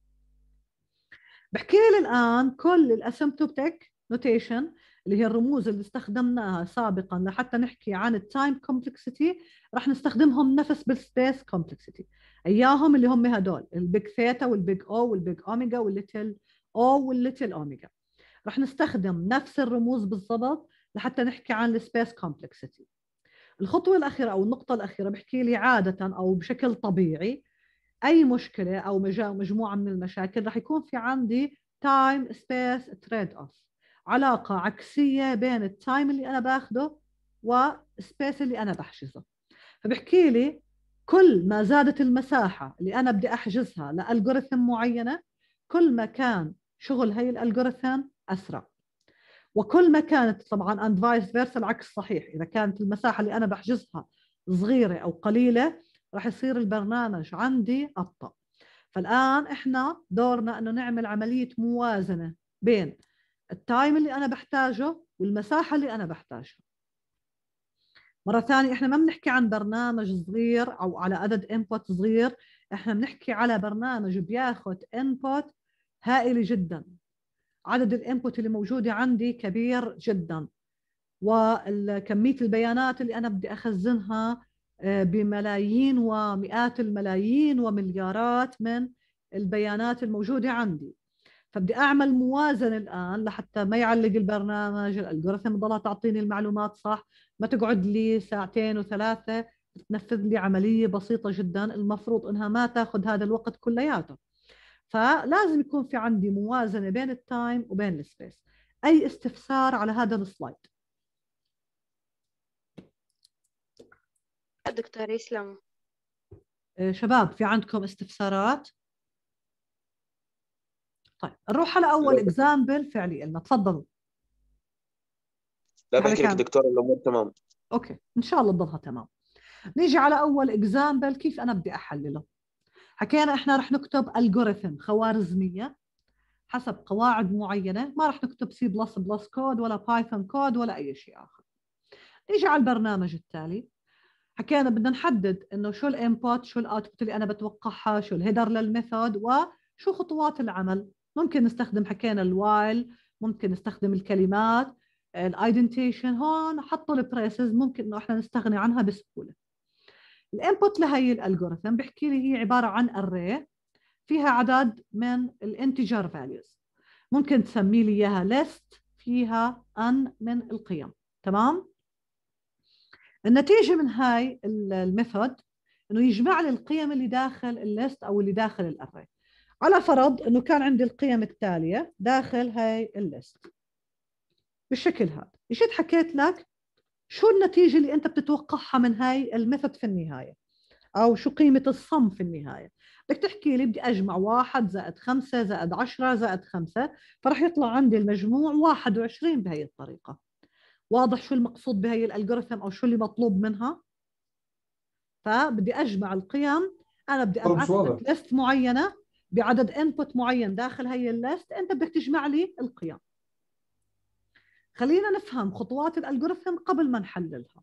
Speaker 1: بحكي لي الآن كل الاسيمبتوتيك نوتيشن اللي هي الرموز اللي استخدمناها سابقا لحتى نحكي عن التايم كومبلكسيتي، رح نستخدمهم نفس بالسبيس كومبلكسيتي. اياهم اللي هم هدول البيج ثيتا والبيج او والبيج اوميجا والليتل او والليتل اوميجا، رح نستخدم نفس الرموز بالضبط لحتى نحكي عن السبيس كومبلكسيتي. الخطوة الأخيرة أو النقطة الأخيرة بحكي لي عادة أو بشكل طبيعي أي مشكلة أو مجموعة من المشاكل رح يكون في عندي تايم سبيس تريد أوف، علاقة عكسية بين التايم اللي أنا باخده والسبيس اللي أنا بحجزه. فبحكي لي كل ما زادت المساحة اللي أنا بدي أحجزها لألجوريثم معينة، كل ما كان شغل هي الألجوريثم أسرع، وكل ما كانت طبعا اند فايس فيرسا العكس صحيح، إذا كانت المساحة اللي أنا بحجزها صغيرة أو قليلة راح يصير البرنامج عندي أبطأ. فالآن إحنا دورنا أنه نعمل عملية موازنة بين التايم اللي أنا بحتاجه والمساحة اللي أنا بحتاجها. مرة ثانية إحنا ما بنحكي عن برنامج صغير أو على عدد إنبوت صغير، إحنا بنحكي على برنامج بياخد إنبوت هائل جدا، عدد الإنبوت اللي موجودة عندي كبير جدا، وكمية البيانات اللي أنا بدي أخزنها بملايين ومئات الملايين ومليارات من البيانات الموجودة عندي. فبدي أعمل موازنة الآن لحتى ما يعلق البرنامج، الألجوريثم ضلها تعطيني المعلومات صح، ما تقعد لي 2 و3 تنفذ لي عملية بسيطة جدا المفروض إنها ما تاخذ هذا الوقت كلياته. فلازم يكون في عندي موازنة بين التايم وبين السبيس. أي استفسار على هذا السلايد؟
Speaker 8: دكتور يسلم.
Speaker 1: شباب في عندكم استفسارات؟ طيب نروح على أول إكزامبل فعلي لنا، تفضلوا.
Speaker 9: لا بحكي لك دكتور الأمور تمام.
Speaker 1: أوكي إن شاء الله تضلها تمام. نيجي على أول إكزامبل كيف أنا بدي أحلله. حكينا إحنا رح نكتب ألجوريثم خوارزمية حسب قواعد معينة، ما رح نكتب سي بلس بلس كود ولا بايثون كود ولا أي شيء آخر. نيجي على البرنامج التالي، حكينا بدنا نحدد إنه شو الانبوت، شو الاوتبوت اللي أنا بتوقعها، شو الهيدر للميثود، وشو خطوات العمل. ممكن نستخدم حكينا الوايل، ممكن نستخدم الكلمات، الايدنتيشن، هون حطوا البريسز ممكن إنه إحنا نستغني عنها بسهولة. الانبوت لهي الالجوريثم بحكي لي هي عبارة عن array فيها عدد من الانتجر values، ممكن تسمي لي إياها list فيها n من القيم. تمام؟ النتيجة من هاي الميثود إنه يجمع لي القيم اللي داخل الليست أو اللي داخل الأري، على فرض إنه كان عندي القيم التالية داخل هاي الليست. بالشكل هذا. اجيت حكيت لك شو النتيجة اللي انت بتتوقعها من هاي الميثود في النهاية، او شو قيمة الصم في النهاية. بدك تحكي لي بدي اجمع 1 زائد 5 زائد 10 زائد 5، فرح يطلع عندي المجموع 21 بهي الطريقة. واضح شو المقصود بهي الالجوريثم او شو اللي مطلوب منها؟ فبدي اجمع القيم، انا بدي ابعث لك ليست معينة بعدد انبوت معين داخل هي الليست، انت بدك تجمع لي القيم. خلينا نفهم خطوات الالجوريثم قبل ما نحللها.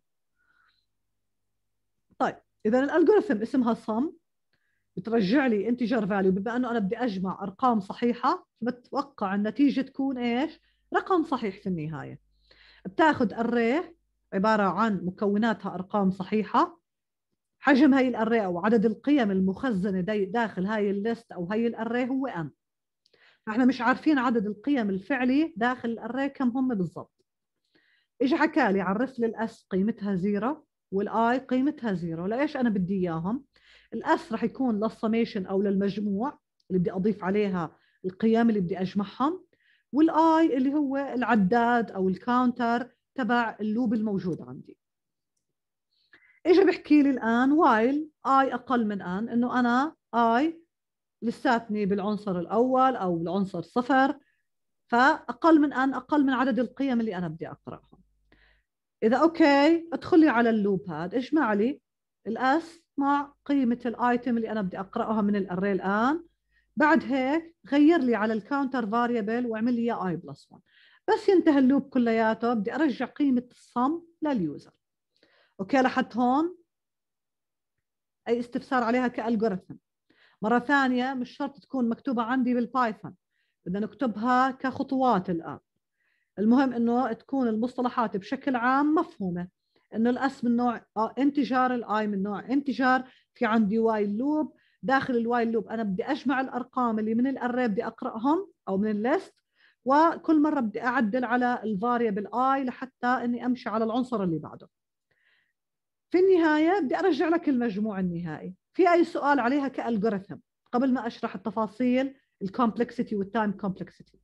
Speaker 1: طيب اذا الالجوريثم اسمها sum، بترجع لي integer value. بما انه انا بدي اجمع ارقام صحيحه فبتوقع النتيجه تكون ايش؟ رقم صحيح في النهايه. بتاخذ array عباره عن مكوناتها ارقام صحيحه، حجم هاي الاري او عدد القيم المخزنه داخل هاي الليست او هاي الاري هو n. احنا مش عارفين عدد القيم الفعلي داخل الاري كم هم بالضبط. اجى حكى لي عرف لي الاس قيمتها 0 والاي قيمتها 0. لايش انا بدي اياهم؟ الاس رح يكون للسميشن او للمجموع اللي بدي اضيف عليها القيم اللي بدي اجمعهم، والاي اللي هو العداد او الكاونتر تبع اللوب الموجود عندي. اجى بحكي لي الان وايل اي اقل من ان، انه انا اي لساتني بالعنصر الاول او بالعنصر 0، فاقل من ان اقل من عدد القيم اللي انا بدي اقراها. اذا اوكي ادخل لي على اللوب هذا، اجمع لي الاس مع قيمه الايتم اللي انا بدي اقراها من الاري الان. بعد هيك غير لي على الكاونتر فاريبل واعمل لي اياه اي بلس 1. بس ينتهي اللوب كلياته بدي ارجع قيمه الصم لليوزر. اوكي لحد هون اي استفسار عليها كالجوريثم؟ مره ثانيه مش شرط تكون مكتوبه عندي بالبايثون، بدنا نكتبها كخطوات الان. المهم انه تكون المصطلحات بشكل عام مفهومه، انه الاس من نوع انتجار، الاي من نوع انتجار، في عندي وايل لوب. داخل الوايل لوب انا بدي اجمع الارقام اللي من الاري بدي اقراهم او من الليست، وكل مره بدي اعدل على الفاريبل اي لحتى اني امشي على العنصر اللي بعده. في النهايه بدي ارجع لك المجموع النهائي. في اي سؤال عليها كالجوريثم قبل ما اشرح التفاصيل الكومبلكسيتي والتايم كومبلكسيتي؟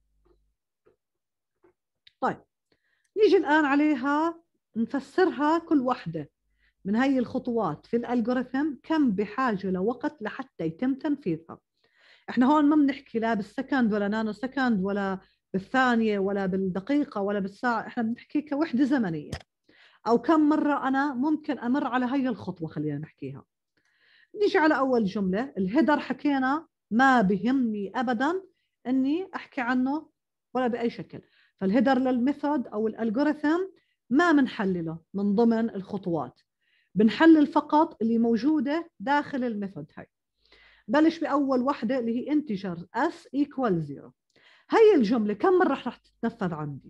Speaker 1: طيب نيجي الآن عليها نفسرها كل واحدة من هي الخطوات في الألغوريثم كم بحاجة لوقت لحتى يتم تنفيذها. احنا هون ما بنحكي لا بالسكند ولا نانو سكند ولا بالثانية ولا بالدقيقة ولا بالساعة، احنا بنحكي كوحدة زمنية أو كم مرة أنا ممكن أمر على هي الخطوة. خلينا نحكيها. نيجي على أول جملة الهيدر، حكينا ما بهمني أبدا أني أحكي عنه ولا بأي شكل. فالهيدر للميثود أو الألغوريثم ما بنحلله من ضمن الخطوات، بنحلل فقط اللي موجودة داخل الميثود. هاي بلش بأول وحدة اللي هي integer s equal 0. هاي الجملة كم مرة رح تتنفذ عندي؟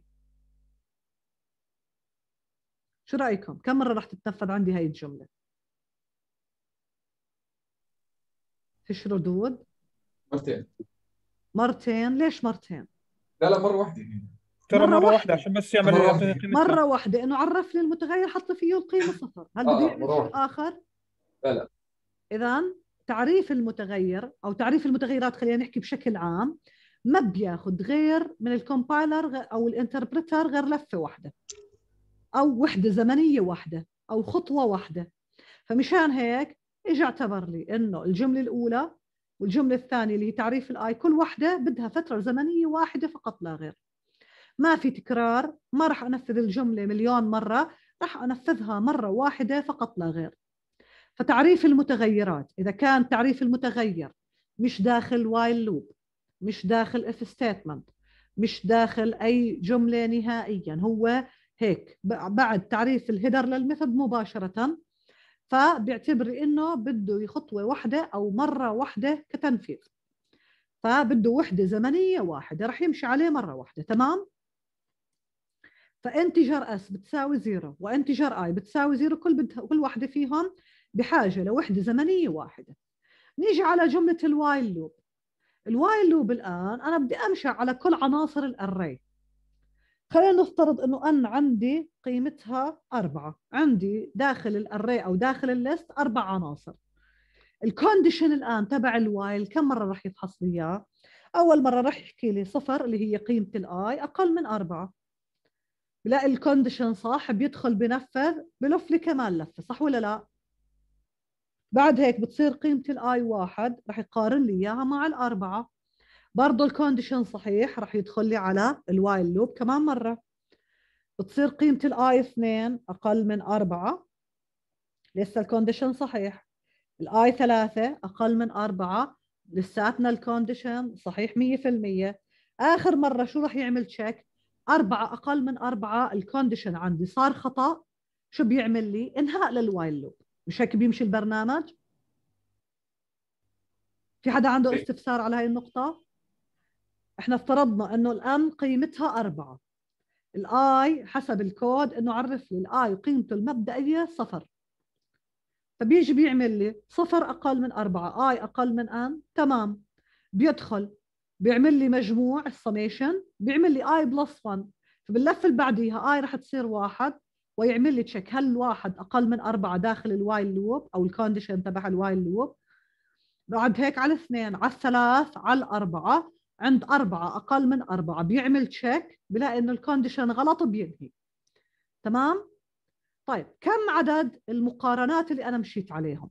Speaker 1: شو رأيكم؟ كم مرة رح تتنفذ عندي هاي الجملة؟ فيش ردود؟
Speaker 4: مرتين.
Speaker 1: مرتين؟ ليش مرتين؟
Speaker 4: لا مرة واحدة.
Speaker 2: ترى
Speaker 1: مرة
Speaker 2: مرة
Speaker 1: واحدة.
Speaker 2: واحدة عشان بس يعمل
Speaker 4: مرة
Speaker 2: يعطيني
Speaker 4: واحدة.
Speaker 2: قيمتها.
Speaker 1: مرة واحدة إنه عرف لي المتغير حط فيه القيمة 0. هل بده يعمل
Speaker 4: مرة
Speaker 1: شيء
Speaker 4: واحدة.
Speaker 1: آخر؟
Speaker 4: لا.
Speaker 1: إذن تعريف المتغير أو تعريف المتغيرات خلينا نحكي بشكل عام ما بياخد غير من الكومبايلر أو الانتربريتر غير لفة واحدة أو وحدة زمنية واحدة أو خطوة واحدة. فمشان هيك إجا اعتبر لي إنه الجملة الأولى والجملة الثانية اللي هي تعريف الآي كل واحدة بدها فترة زمنية واحدة فقط لا غير. ما في تكرار، ما راح أنفذ الجملة مليون مرة، راح أنفذها مرة واحدة فقط لا غير. فتعريف المتغيرات إذا كان تعريف المتغير مش داخل وايل لوب، مش داخل اف ستيتمنت، مش داخل أي جملة نهائيا، هو هيك بعد تعريف الهيدر للميثود مباشرة، فبيعتبر إنه بده خطوة واحدة أو مرة واحدة كتنفيذ، فبده وحدة زمنية واحدة راح يمشي عليه مرة واحدة. تمام؟ فانتجر اس بتساوي 0 وانتجر اي بتساوي 0، كل واحدة فيهم بحاجة لوحدة زمنية واحدة. نيجي على جملة الوايل لوب. الوايل لوب الآن أنا بدي أمشي على كل عناصر الأري. خلينا نفترض أنه أن عندي قيمتها 4، عندي داخل الأري أو داخل الليست 4 عناصر. الكونديشن الآن تبع الوايل كم مرة راح يفحص لي إياه؟ أول مرة راح يحكي لي 0 اللي هي قيمة الآي أقل من 4. بلاقي الكونديشن صح، بيدخل بنفذ، بلف لي كمان لفة، صح ولا لا؟ بعد هيك بتصير قيمة الآي 1 رح يقارن لي إياها مع الأربعة، برضو الكونديشن صحيح، رح يدخل لي على الوايل لوب كمان مرة، بتصير قيمة الآي 2 أقل من 4، لسه الكونديشن صحيح. الآي 3 أقل من 4، لساتنا الكونديشن صحيح 100%. آخر مرة شو رح يعمل تشيك؟ 4 أقل من 4، الكونديشن عندي صار خطأ، شو بيعمل لي؟ إنهاء للوايل لوب. مش هيك بيمشي البرنامج؟ في حدا عنده استفسار على هاي النقطة؟ احنا افترضنا انه الان قيمتها 4، الاي حسب الكود انه عرف لي الاي قيمته المبدئية 0، فبيجي بيعمل لي 0 اقل من 4، اي اقل من ان، تمام، بيدخل بيعمل لي مجموع السميشن، بيعمل لي اي بلس 1، فباللفة اللي بعديها اي رح تصير 1، ويعمل لي تشيك هل الواحد اقل من 4 داخل الوايل لوب او الكونديشن تبع الوايل لوب. بعد هيك على 2 على 3 على 4، عند 4 أقل من 4 بيعمل تشيك، بلاقي إنه الكونديشن غلط بينهي. تمام؟ طيب كم عدد المقارنات اللي أنا مشيت عليهم؟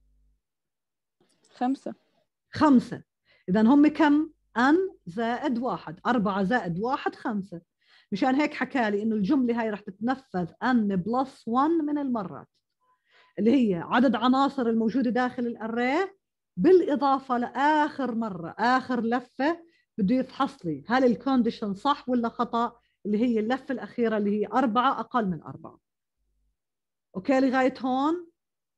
Speaker 3: 5.
Speaker 1: 5. إذا هم كم؟ n زائد 1، 4 زائد 1 5. مشان هيك حكى لي إنه الجملة هاي رح تتنفذ n بلس 1 من المرات، اللي هي عدد عناصر الموجودة داخل الأريه، بالإضافة لآخر مرة آخر لفة بده يفحص لي هل الكونديشن صح ولا خطأ، اللي هي اللفة الأخيرة اللي هي 4 أقل من 4. أوكي لغاية هون؟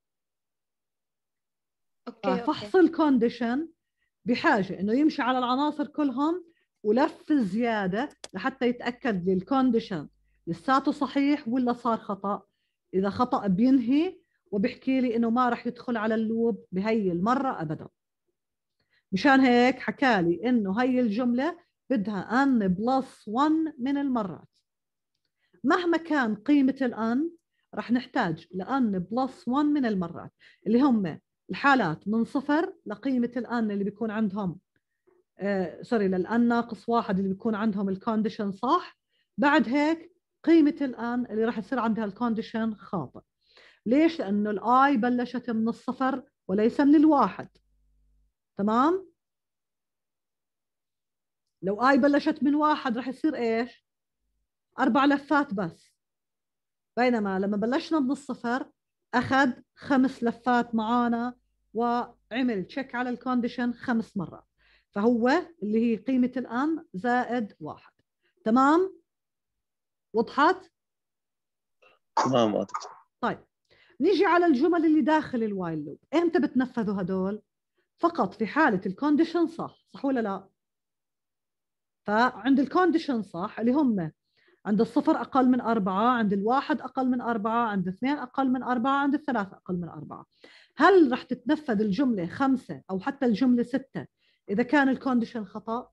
Speaker 1: فحص الكونديشن بحاجة إنه يمشي على العناصر كلهم ولف زيادة لحتى يتأكد لي الكونديشن لساته صحيح ولا صار خطأ. إذا خطأ بينهي وبحكي لي إنه ما رح يدخل على اللوب بهي المرة أبدا. مشان هيك حكالي إنه هي الجملة بدها n بلس 1 من المرات. مهما كان قيمة الان رح نحتاج لان بلس 1 من المرات، اللي هم الحالات من 0 لقيمة الان اللي بيكون عندهم سوري للان ناقص 1 اللي بيكون عندهم الكونديشن صح، بعد هيك قيمة الان اللي رح يصير عندها الكونديشن خاطئ. ليش؟ لأنه الآي بلشت من 0 وليس من 1. تمام؟ لو آي بلشت من 1 رح يصير إيش؟ 4 لفات بس، بينما لما بلشنا من 0 أخذ 5 لفات معانا وعمل تشيك على الكونديشن 5 مرات، فهو اللي هي قيمة الآن زائد 1. تمام؟ وضحت؟
Speaker 9: تمام.
Speaker 1: طيب نيجي على الجمل اللي داخل الوايل لوب، امتى بتنفذوا هدول؟ فقط في حالة الكونديشن صح ولا لا؟ فعند الكونديشن صح اللي هم عند 0 أقل من 4، عند 1 أقل من 4، عند 2 أقل من 4، عند 3 أقل من 4. هل رح تتنفذ الجملة 5 أو حتى الجملة 6 إذا كان الكونديشن خطأ؟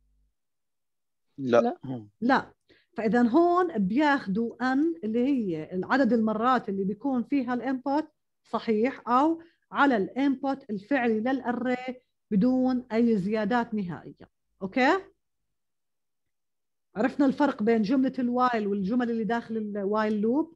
Speaker 9: لا.
Speaker 1: لا. فإذا هون بياخدوا ان اللي هي عدد المرات اللي بيكون فيها الانبوت صحيح أو على الانبوت الفعلي للأري بدون أي زيادات نهائية. أوكي؟ عرفنا الفرق بين جملة الوايل والجمل اللي داخل الوايل لوب؟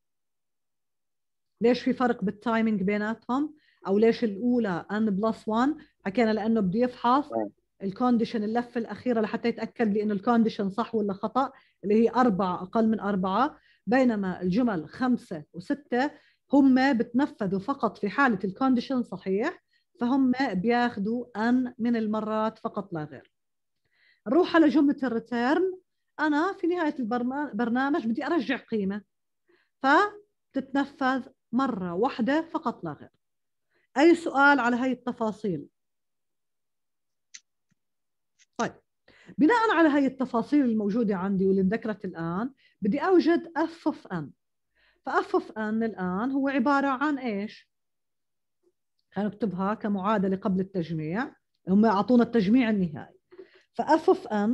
Speaker 1: ليش في فرق بالتايمينج بيناتهم؟ أو ليش الأولى n بلس 1؟ حكينا لأنه بده يفحص الكونديشن اللفة الأخيرة لحتى يتأكد لي إنه الكونديشن صح ولا خطأ، اللي هي 4 أقل من 4، بينما الجمل 5 و6 هم بتنفذوا فقط في حالة الكونديشن صحيح، فهم بياخدوا n من المرات فقط لا غير. نروح على جملة الريتيرن. أنا في نهاية البرنامج بدي أرجع قيمة، فتتنفذ مرة واحدة فقط لا غير. أي سؤال على هاي التفاصيل؟ طيب بناء على هاي التفاصيل الموجودة عندي واللي انذكرت الآن بدي أوجد f of n. فf of n الآن هو عبارة عن إيش؟ خلينا نكتبها كمعادلة قبل التجميع، هم أعطونا التجميع النهائي. فf of n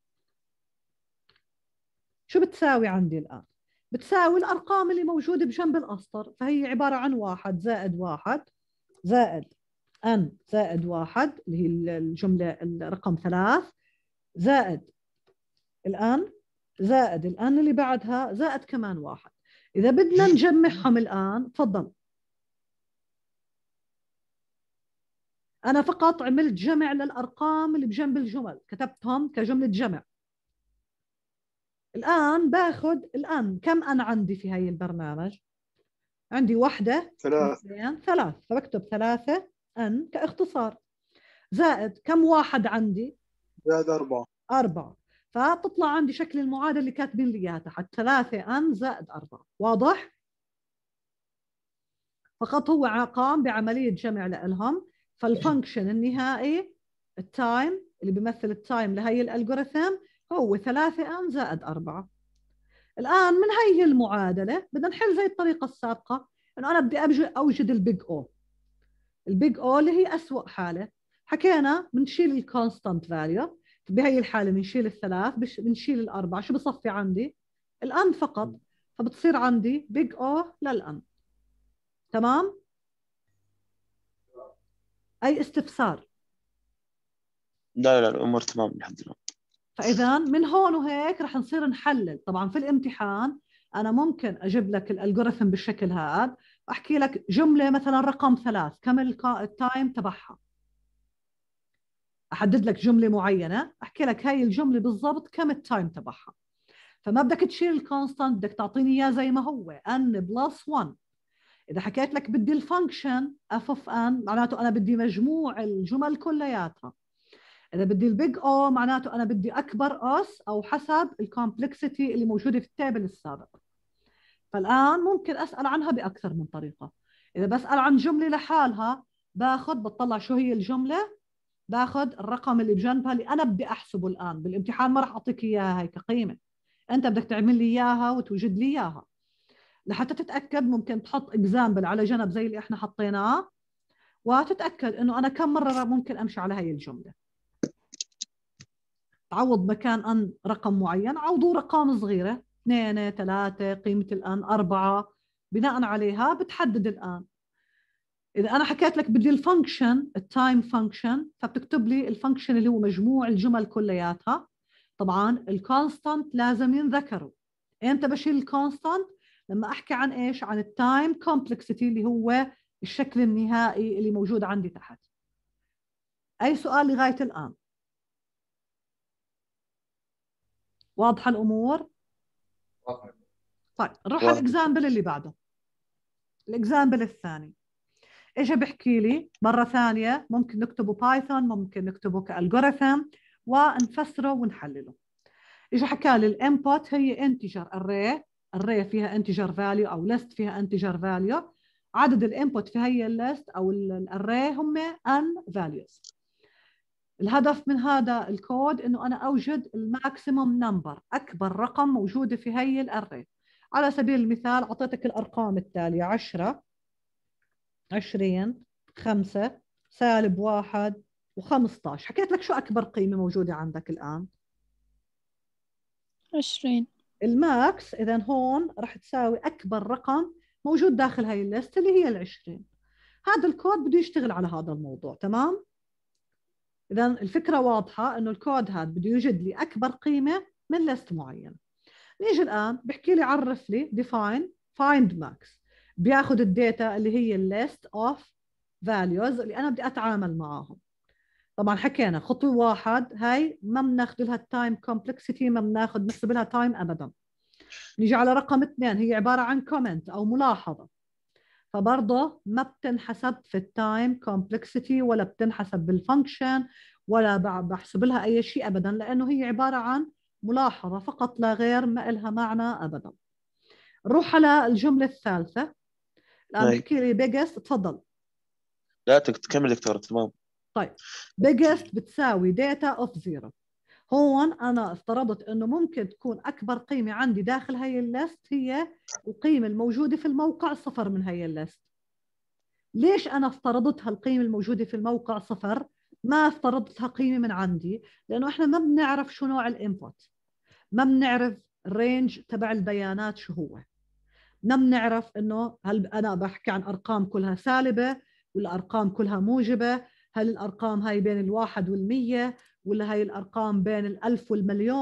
Speaker 1: شو بتساوي عندي الآن؟ بتساوي الأرقام اللي موجودة بجنب الأسطر، فهي عبارة عن 1 زائد 1 زائد n زائد 1 اللي هي الجملة الرقم 3 زائد الآن زائد الآن اللي بعدها زائد كمان 1. إذا بدنا نجمعهم الآن تفضل. أنا فقط عملت جمع للأرقام اللي بجنب الجمل، كتبتهم كجملة جمع. الآن باخذ الآن كم أنا عندي في هاي البرنامج؟ عندي 1 2 3، فبكتب 3 أن كاختصار، زائد كم واحد عندي؟
Speaker 8: زائد
Speaker 1: 4. فتطلع عندي شكل المعادلة اللي كاتبين لي إياها تحت، 3 أن زائد 4. واضح؟ فقط هو قام بعملية جمع لهم. فالفانكشن النهائي التايم اللي بيمثل التايم لهي الالجوريثم هو 3 أن زائد 4. الآن من هي المعادلة بدنا نحل زي الطريقة السابقة، إنه أنا بدي أوجد البيج أو. البيج أو اللي هي أسوأ حالة، حكينا بنشيل الكونستانت فاليو، بهي الحالة بنشيل ال3 بنشيل ال4، شو بصفي عندي؟ الأن فقط، فبتصير عندي بيج أو للأن. تمام؟ أي استفسار؟
Speaker 9: لا الأمور تمام لحد الآن.
Speaker 1: فإذا من هون وهيك رح نصير نحلل. طبعا في الامتحان أنا ممكن أجيب لك الألجوريثم بالشكل هذا وأحكي لك جملة مثلا رقم 3 كم التايم تبعها، أحدد لك جملة معينة أحكي لك هاي الجملة بالضبط كم التايم تبعها. فما بدك تشيل الكونستانت، بدك تعطيني إياه زي ما هو n + 1. إذا حكيت لك بدي الفانكشن f of n معناته أنا بدي مجموع الجمل كلياتها. إذا بدي البيج أو معناته أنا بدي أكبر أس أو حسب الكومبلكسيتي اللي موجودة في التابل السابق. فالآن ممكن أسأل عنها بأكثر من طريقة. إذا بسأل عن جملة لحالها بطلع شو هي الجملة، باخذ الرقم اللي بجنبها اللي أنا بدي أحسبه. الآن بالامتحان ما راح أعطيك إياها هي كقيمة، أنت بدك تعمل لي إياها وتوجد لي إياها. لحتى تتأكد ممكن تحط إكزامبل على جنب زي اللي إحنا حطيناه وتتأكد إنه أنا كم مرة ممكن أمشي على هاي الجملة. تعوض مكان أن رقم معين عوضوا رقم صغيرة 2 3 قيمة الآن 4، بناء عليها بتحدد الآن. إذا أنا حكيت لك بدي الفانكشن التايم فانكشن فبتكتب لي الفانكشن اللي هو مجموع الجمل كلياتها. طبعا الكونستانت لازم ينذكروا. إمتى بشيل الكونستانت؟ لما أحكي عن إيش؟ عن التايم كومبلكسيتي اللي هو الشكل النهائي اللي موجود عندي تحت. أي سؤال لغاية الآن؟ واضحة الأمور؟ طيب نروح على الإكزامبل اللي بعده. الإكزامبل الثاني إيش بحكي لي مرة ثانية؟ ممكن نكتبه بايثون، ممكن نكتبه كالجوريثم ونفسره ونحلله. إيش حكى لي؟ الانبوت هي انتجر array فيها انتجر فاليو أو list فيها انتجر فاليو. عدد الانبوت في هي الليست أو الارray هم n values. الهدف من هذا الكود إنه أنا أوجد الماكسيموم نمبر، أكبر رقم موجودة في هي الارray. على سبيل المثال أعطيتك الأرقام التالية 10 20 5 -1 و15. حكيت لك شو أكبر قيمة موجودة عندك الآن؟
Speaker 3: 20.
Speaker 1: الماكس إذن هون رح تساوي أكبر رقم موجود داخل هاي الليست اللي هي 20. هذا الكود بده يشتغل على هذا الموضوع. تمام؟ إذن الفكرة واضحة إنه الكود هذا بده يوجد لي أكبر قيمة من ليست معين. نيجي الآن بحكي لي عرف لي define find max، بياخد الداتا اللي هي list of values اللي أنا بدي أتعامل معاهم. طبعا حكينا خطوة 1 هاي ما بناخذ لها التايم كومبلكسيتي، ما بناخذ نحسب لها تايم أبدا. نيجي على رقم 2 هي عبارة عن كومنت أو ملاحظة، فبرضه ما بتنحسب في التايم كومبلكسيتي ولا بتنحسب بالفانكشن ولا بحسب لها أي شيء أبدا، لأنه هي عبارة عن ملاحظة فقط لا غير، ما إلها معنى أبدا. نروح على الجملة الثالثة. الآن بحكي لي biggest. تفضل.
Speaker 9: لا تكمل دكتور. تمام.
Speaker 1: طيب biggest بتساوي data of 0. هون أنا افترضت أنه ممكن تكون أكبر قيمة عندي داخل هاي الليست هي القيمة الموجودة في الموقع 0 من هاي الليست. ليش أنا افترضتها القيمة الموجودة في الموقع 0؟ ما افترضتها قيمة من عندي لأنه إحنا ما بنعرف شو نوع الانبوت، ما بنعرف الرينج تبع البيانات شو هو، ما بنعرف إنه هل أنا بحكي عن أرقام كلها سالبة ولا أرقام كلها موجبة، هل الأرقام هاي بين 1 و100 ولا هاي الأرقام بين 1000 والمليون.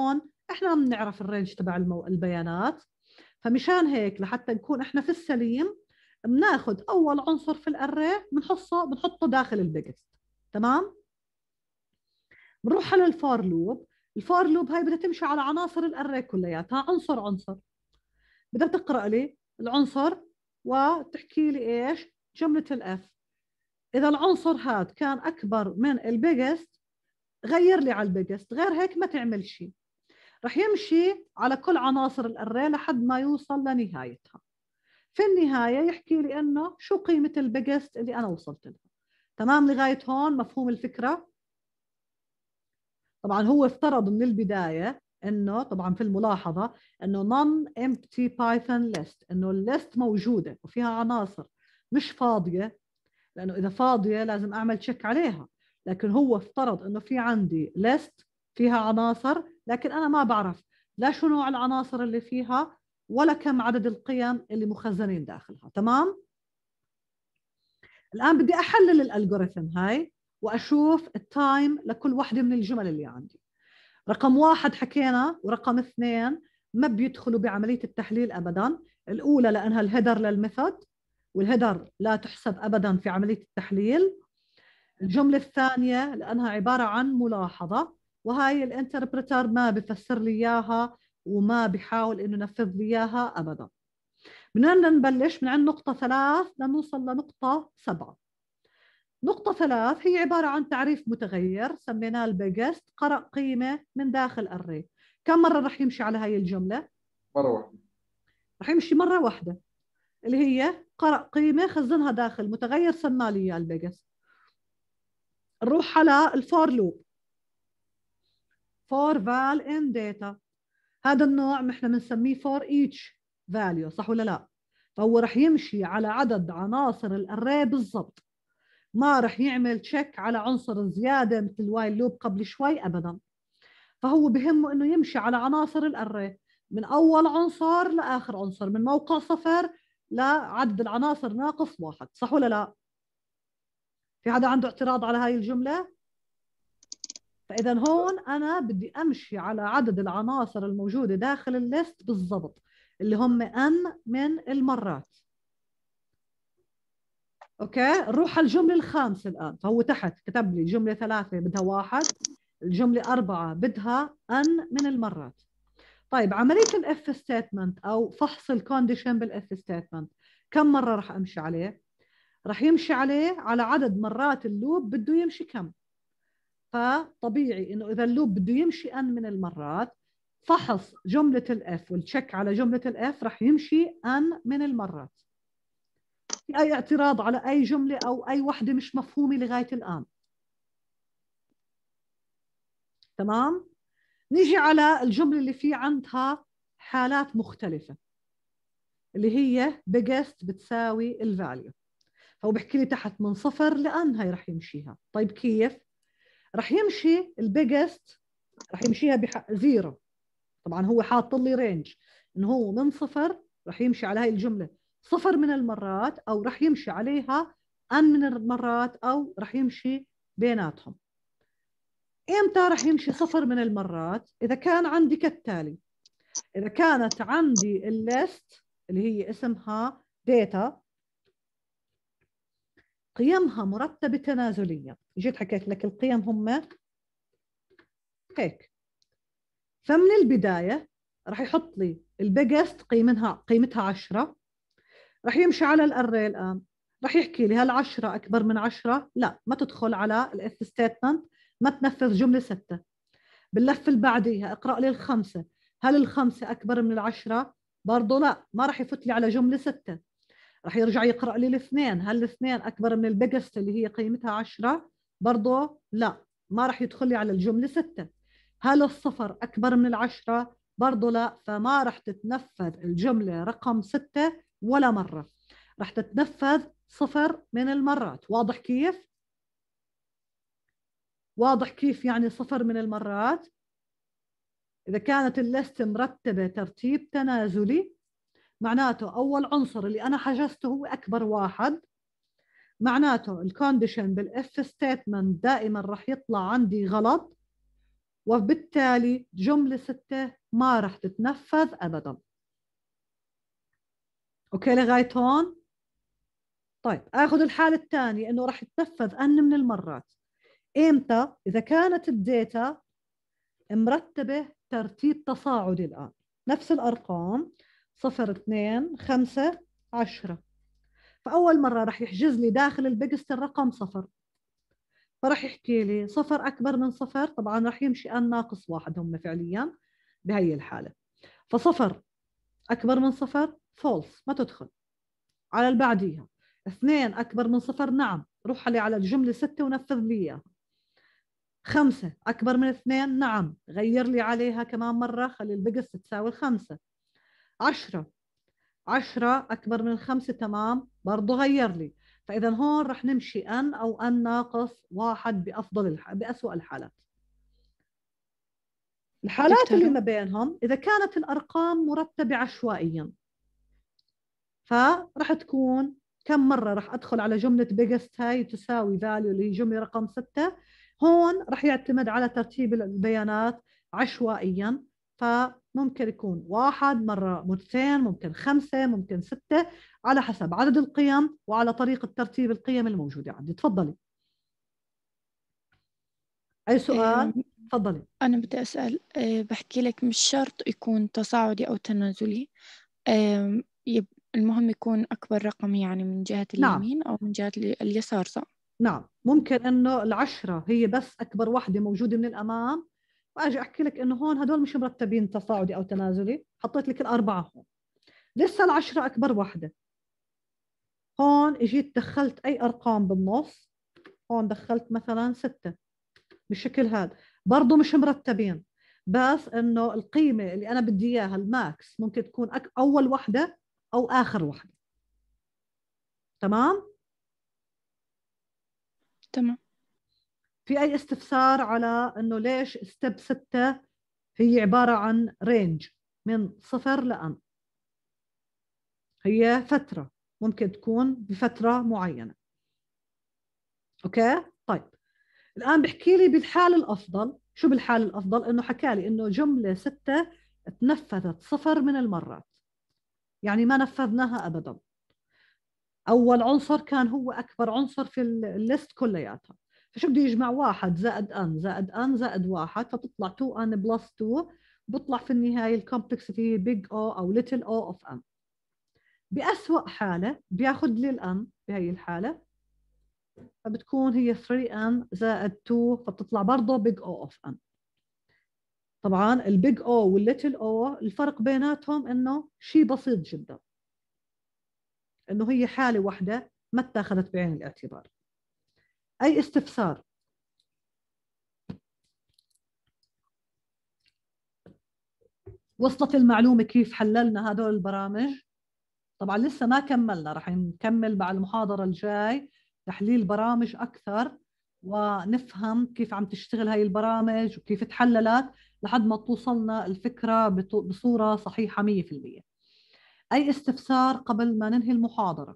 Speaker 1: احنا بنعرف الرينج تبع البيانات، فمشان هيك لحتى نكون احنا في السليم بناخذ اول عنصر في الاري بنحطه داخل البيجست. تمام. بنروح على الفور لوب. الفور لوب هاي بدها تمشي على عناصر الاري كلياتها عنصر عنصر. بدها تقرا لي العنصر وتحكي لي ايش جمله الاف. اذا العنصر هذا كان اكبر من البيجست غير لي على البيجست، غير هيك ما تعمل شيء. رح يمشي على كل عناصر الاري لحد ما يوصل لنهايتها. في النهاية يحكي لي انه شو قيمة البيجست اللي انا وصلت لها. تمام لغاية هون مفهوم الفكرة؟ طبعا هو افترض من البداية انه طبعا في الملاحظة انه non-empty Python list، انه الليست موجودة وفيها عناصر مش فاضية، لانه اذا فاضية لازم اعمل تشيك عليها. لكن هو افترض انه في عندي list فيها عناصر، لكن انا ما بعرف لا شو نوع العناصر اللي فيها ولا كم عدد القيم اللي مخزنين داخلها. تمام. الآن بدي أحلل الألغوريثم هاي وأشوف التايم لكل واحدة من الجمل اللي عندي. رقم 1 حكينا، ورقم 2 ما بيدخلوا بعملية التحليل أبدا. الأولى لأنها الهيدر للميثود، والهيدر لا تحسب أبدا في عملية التحليل. الجملة الثانية لأنها عبارة عن ملاحظة، وهاي الانتربريتر ما بفسر لي إياها وما بيحاول إنه ينفذ لي إياها أبدا. بدنا نبلش من عند نقطة 3 لنوصل لنقطة 7. نقطة 3 هي عبارة عن تعريف متغير سميناه البيجست، قرأ قيمة من داخل الري. كم مرة رح يمشي على هاي الجملة؟
Speaker 4: مرة واحدة.
Speaker 1: رح يمشي مرة واحدة، اللي هي قرأ قيمة خزنها داخل متغير سماه لي إياه البيجست. نروح على الفور لوب. for val in data، هذا النوع نحن بنسميه for each value، صح ولا لا؟ فهو رح يمشي على عدد عناصر الاري بالضبط، ما رح يعمل تشيك على عنصر زياده مثل الوايل لوب قبل شوي ابدا. فهو بهمه انه يمشي على عناصر الاري من اول عنصر لاخر عنصر، من موقع 0 لعدد العناصر ناقص 1، صح ولا لا؟ في حدا عنده اعتراض على هاي الجمله؟ فإذا هون أنا بدي أمشي على عدد العناصر الموجودة داخل الليست بالضبط، اللي هم n من المرات. أوكي، نروح على الجملة الخامسة الآن. فهو تحت كتب لي الجملة 3 بدها 1، الجملة 4 بدها n من المرات. طيب عملية الإف ستيتمنت أو فحص الكونديشن بالإف ستيتمنت كم مرة رح أمشي عليه؟ رح يمشي عليه على عدد مرات اللوب بده يمشي كم. فطبيعي انه اذا اللوب بده يمشي n من المرات، فحص جملة الاف والتشيك على جملة الاف رح يمشي n من المرات. في اي اعتراض على اي جملة او اي وحدة مش مفهومة لغاية الان؟ تمام. نيجي على الجملة اللي في عندها حالات مختلفة، اللي هي biggest بتساوي الفاليو. فهو بحكي لي تحت من 0 ل n هاي رح يمشيها. طيب كيف؟ رح يمشي البيجست رح يمشيها زيرو. طبعا هو حاط لي رينج انه هو من 0 رح يمشي على هاي الجملة 0 من المرات، او رح يمشي عليها n من المرات، او رح يمشي بيناتهم. امتى رح يمشي 0 من المرات؟ اذا كان عندي كالتالي: اذا كانت عندي الليست اللي هي اسمها داتا قيمها مرتبة تنازليا، جيت حكيت لك القيم هم هيك، فمن البداية رح يحط لي البيجست قيمتها 10، رح يمشي على الاري الآن، رح يحكي لي هل 10 أكبر من 10؟ لا، ما تدخل على الاف ستيتمنت، ما تنفذ جملة 6. باللفة اللي بعديها اقرأ لي ال5، هل ال5 أكبر من 10؟ برضه لا، ما رح يفوت لي على جملة 6. رح يرجع يقرأ لي ال2، هل ال2 أكبر من البيجست اللي هي قيمتها 10؟ برضه لا، ما رح يدخل لي على الجملة 6. هل الصفر أكبر من 10؟ برضه لا، فما رح تتنفذ الجملة رقم 6 ولا مرة، رح تتنفذ 0 من المرات. واضح كيف؟ واضح كيف يعني 0 من المرات؟ إذا كانت الليست مرتبة ترتيب تنازلي، معناته أول عنصر اللي أنا حجزته هو أكبر واحد، معناته الكونديشن بالإف ستيتمنت دائما رح يطلع عندي غلط، وبالتالي جملة 6 ما رح تتنفذ أبدا. أوكي لغاية هون؟ طيب أخذ الحالة الثانية إنه رح يتنفذ أن من المرات. إمتى؟ إذا كانت الداتا مرتبة ترتيب تصاعدي. الآن نفس الأرقام 0 2 5 10، فأول مرة رح يحجز لي داخل البيجست الرقم 0، فرح يحكي لي 0 أكبر من 0. طبعا رح يمشي أن ناقص 1 هم فعليا بهي الحالة. ف0 أكبر من 0 فولس ما تدخل. على البعديها 2 أكبر من 0 نعم، روح لي على الجملة 6 ونفذ لي إياها. 5 أكبر من 2 نعم، غير لي عليها كمان مرة، خلي البيجست تساوي 5. 10 أكبر من 5 تمام، برضو غير لي. فإذا هون رح نمشي أن أو أن ناقص 1 بأسوأ الحالات. الحالات اللي ما بينهم إذا كانت الأرقام مرتبة عشوائيا، فرح تكون كم مرة رح أدخل على جملة biggest هاي تساوي value اللي هي جملة رقم 6. هون رح يعتمد على ترتيب البيانات عشوائيا، فممكن يكون 1 مرة 2 ممكن 5 ممكن 6 على حسب عدد القيم وعلى طريقة ترتيب القيم الموجودة عندي. تفضلي. أي سؤال؟ تفضلي.
Speaker 3: أنا بدي أسأل، بحكي لك مش شرط يكون تصاعدي أو تنازلي، المهم يكون أكبر رقم يعني من جهة اليمين
Speaker 1: نعم.
Speaker 3: أو من جهة اليسار، صح؟
Speaker 1: نعم، ممكن إنه 10 هي بس أكبر واحدة موجودة من الأمام، وأجي أحكي لك إنه هون هدول مش مرتبين تصاعدي أو تنازلي، حطيت لك الأربعة هون، لسه 10 أكبر واحدة. هون إجيت دخلت أي أرقام بالنص، هون دخلت مثلا 6 بالشكل هذا، برضو مش مرتبين، بس إنه القيمة اللي أنا بدي إياها الماكس ممكن تكون أول واحدة أو آخر واحدة. تمام؟
Speaker 3: تمام.
Speaker 1: في أي استفسار على إنه ليش ستيب 6 هي عبارة عن رينج من 0 لأن؟ هي فترة ممكن تكون بفترة معينة. أوكي؟ طيب الآن بحكي لي بالحال الأفضل. شو بالحال الأفضل؟ إنه حكى لي إنه جملة 6 تنفذت 0 من المرات، يعني ما نفذناها أبدا. أول عنصر كان هو أكبر عنصر في الليست كلياتها، فشو بده يجمع 1 زائد أن زائد أن زائد 1، فتطلع 2 أن بلس 2، بطلع في النهاية الكومبلكسيتي big O أو little O of N. بأسوأ حالة بياخد لي الأن بهي الحالة، فبتكون هي 3N زائد 2، فبتطلع برضه big O of N. طبعا البيج O والليتل O الفرق بيناتهم إنه شيء بسيط جدا، إنه هي حالة واحدة ما اتخذت بعين الاعتبار. أي استفسار؟ وصلت المعلومة كيف حللنا هدول البرامج؟ طبعا لسه ما كملنا، رح نكمل مع المحاضرة الجاي تحليل برامج أكثر، ونفهم كيف عم تشتغل هاي البرامج وكيف تحللت لحد ما توصلنا الفكرة بصورة صحيحة 100%. أي استفسار قبل ما ننهي المحاضرة؟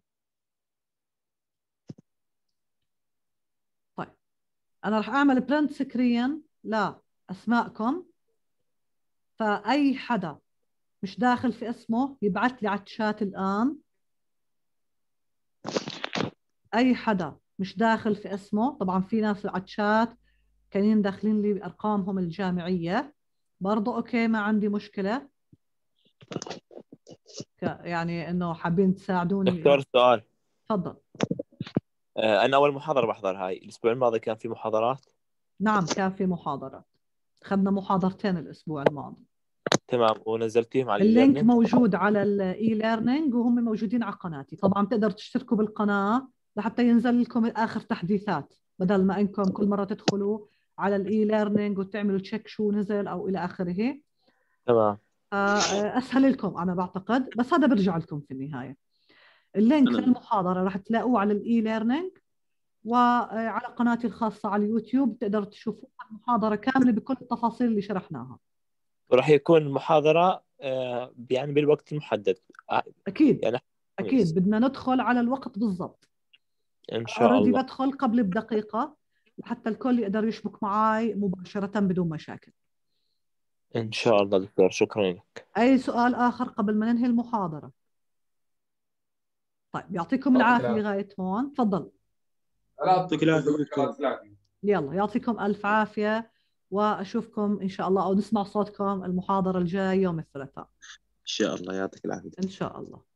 Speaker 1: طيب أنا رح أعمل برنت سكرين لأسماءكم، فأي حدا مش داخل في اسمه يبعث لي على الشات الآن. أي حدا مش داخل في اسمه، طبعا في ناس على الشات كانين داخلين لي بأرقامهم الجامعية برضو، أوكي ما عندي مشكلة، يعني إنه حابين تساعدوني.
Speaker 8: دكتور سؤال.
Speaker 1: تفضل.
Speaker 8: أنا أول محاضرة بحضر هاي الأسبوع الماضي، كان في محاضرات؟
Speaker 1: نعم كان في محاضرات، أخذنا محاضرتين الأسبوع الماضي.
Speaker 8: تمام، ونزلتيهم على
Speaker 1: اللينك
Speaker 8: الليرنينج؟
Speaker 1: موجود على الاي ليرنينج، وهم موجودين على قناتي. طبعا بتقدر تشتركوا بالقناة لحتى ينزل لكم آخر تحديثات، بدل ما انكم كل مرة تدخلوا على الاي ليرنينج وتعملوا تشيك شو نزل او الى اخره.
Speaker 8: تمام.
Speaker 1: اسهل لكم انا بعتقد، بس هذا برجع لكم في النهاية. اللينك للمحاضرة راح تلاقوه على الاي ليرنينج، وعلى قناتي الخاصة على اليوتيوب تقدروا تشوفوا المحاضرة كاملة بكل التفاصيل اللي شرحناها.
Speaker 8: وراح يكون المحاضرة يعني بالوقت المحدد؟
Speaker 1: أكيد
Speaker 8: يعني
Speaker 1: أكيد بدنا ندخل على الوقت بالضبط.
Speaker 8: إن شاء الله.
Speaker 1: بدخل قبل بدقيقة لحتى الكل يقدر يشبك معاي مباشرة بدون مشاكل.
Speaker 8: إن شاء الله دكتور، شكرا لك.
Speaker 1: أي سؤال آخر قبل ما ننهي المحاضرة؟ طيب يعطيكم
Speaker 4: يعطيك
Speaker 1: العافية
Speaker 4: العافية.
Speaker 1: لغاية هون، تفضل.
Speaker 4: لا
Speaker 9: يعطيك العافية دكتور.
Speaker 4: يعطيك العافية.
Speaker 1: يلا يعطيكم ألف عافية، وأشوفكم إن شاء الله أو نسمع صوتكم المحاضرة الجاية يوم الثلاثاء
Speaker 9: إن شاء الله يعطيك العافية.
Speaker 1: إن شاء الله.